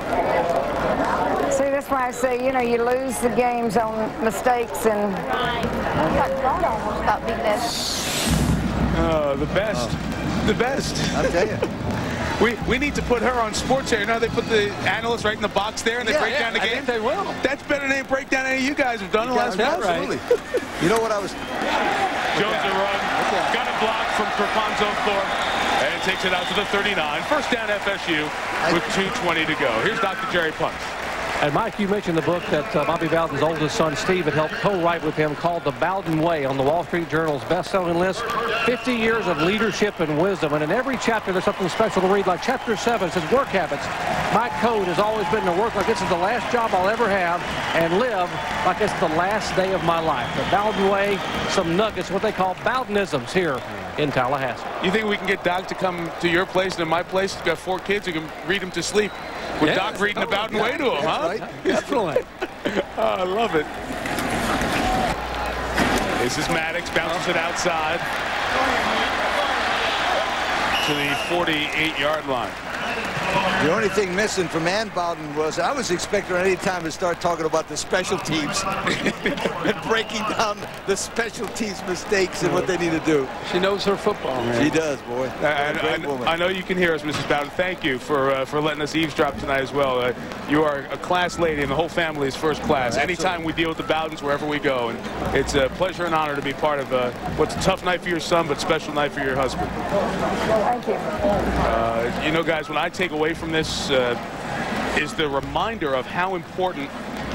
S8: See, that's why I say, you know, you lose the games on mistakes, and almost got beat this.
S5: The best. The best.
S11: I'll tell you.
S5: We need to put her on Sports Center. You know, they put the analysts right in the box there, and they break down the game.
S7: I think they will.
S5: That's better than any breakdown any of you guys have done in the last week.
S11: Absolutely. You know what I was...
S5: Jones a run. Got a block from Kerfonso Thorpe. And takes it out to the 39. First down FSU with 2:20 to go. Here's Dr. Jerry Punch.
S10: And Mike, you mentioned the book that Bobby Bowden's oldest son, Steve, had helped co-write with him called The Bowden Way on the Wall Street Journal's best-selling list. 50 years of leadership and wisdom. And in every chapter, there's something special to read. Like Chapter 7 says, work habits. My code has always been to work like this is the last job I'll ever have and live like it's the last day of my life. The Bowden Way, some nuggets, what they call Bowdenisms here in Tallahassee.
S5: You think we can get Doc to come to your place and in my place? We've got 4 kids who can read them to sleep. With Doc reading the Bowden Way to him, huh?
S11: Right.
S7: Definitely.
S5: Oh, I love it. This is Maddox, bounces it outside to the 48-yard line.
S11: The only thing missing from Ann Bowden was I was expecting her any time to start talking about the special teams and breaking down the special teams mistakes and what they need to do.
S7: She knows her football, man.
S11: She does, boy.
S5: I know you can hear us, Mrs. Bowden. Thank you for letting us eavesdrop tonight as well. You are a class lady, and the whole family is first class. Anytime we deal with the Bowdens, wherever we go, and it's a pleasure and honor to be part of what's a tough night for your son, but special night for your husband.
S8: Thank you.
S5: You know, guys, when I take away from this is the reminder of how important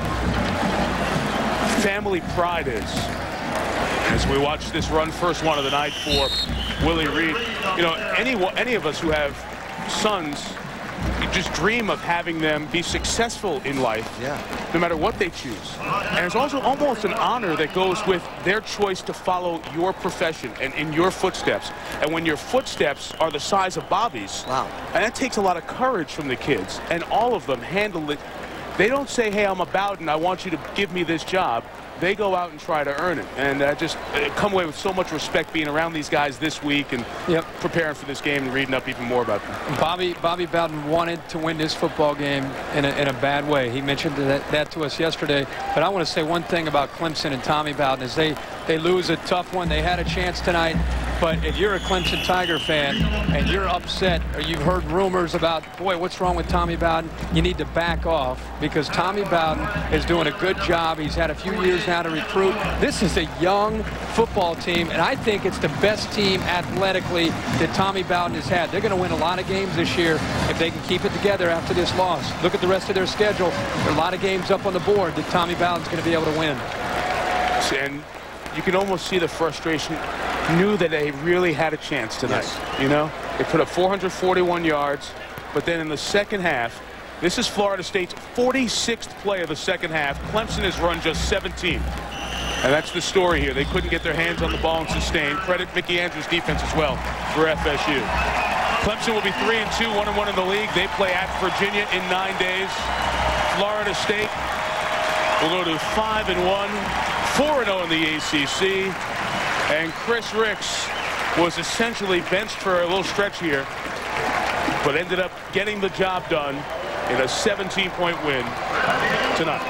S5: family pride is. As we watch this run, first one of the night for Willie Reed. You know, any of us who have sons, you just dream of having them be successful in life, no matter what they choose. And it's also almost an honor that goes with their choice to follow your profession and in your footsteps. And when your footsteps are the size of Bobby's, and that takes a lot of courage from the kids, and all of them handle it. They don't say, hey, I'm a Bowden, I want you to give me this job. They go out and try to earn it. And I just come away with so much respect being around these guys this week and preparing for this game and reading up even more about them.
S7: Bobby Bowden wanted to win this football game in a bad way. He mentioned that to us yesterday. But I want to say one thing about Clemson and Tommy Bowden is they lose a tough one. They had a chance tonight. But if you're a Clemson Tiger fan and you're upset or you've heard rumors about, boy, what's wrong with Tommy Bowden, you need to back off because Tommy Bowden is doing a good job. He's had a few years now to recruit. This is a young football team, and I think it's the best team athletically that Tommy Bowden has had. They're going to win a lot of games this year if they can keep it together after this loss. Look at the rest of their schedule. There are a lot of games up on the board that Tommy Bowden's going to be able to win.
S5: And you can almost see the frustration. Knew that they really had a chance tonight. Yes. You know, they put up 441 yards, but then in the second half, this is Florida State's 46th play of the second half. Clemson has run just 17. And that's the story here. They couldn't get their hands on the ball and sustain. Credit Mickey Andrews' defense as well for FSU. Clemson will be 3-2, 1-1 in the league. They play at Virginia in 9 days. Florida State will go to 5-1, 4-0 in the ACC. And Chris Ricks was essentially benched for a little stretch here, but ended up getting the job done in a 17-point win tonight.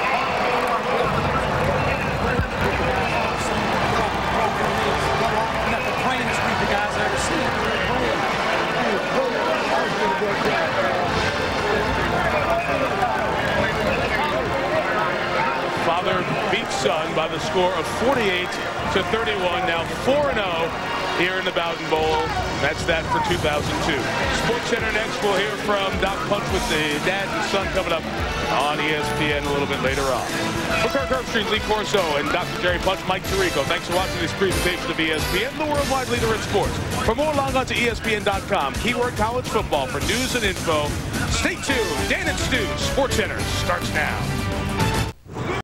S5: Father beats son by the score of 48-31. Now 4-0 here in the Bowden Bowl. That's that for 2002. Sports Center next. We'll hear from Doc Punch with the dad and son coming up on ESPN a little bit later on. For Kirk Herbstreit, Lee Corso, and Dr. Jerry Punch, Mike Tirico. Thanks for watching this presentation of ESPN, the worldwide leader in sports. For more, log on to ESPN.com. Keyword college football for news and info. Stay tuned. Dan and Stu, Sports Center starts now.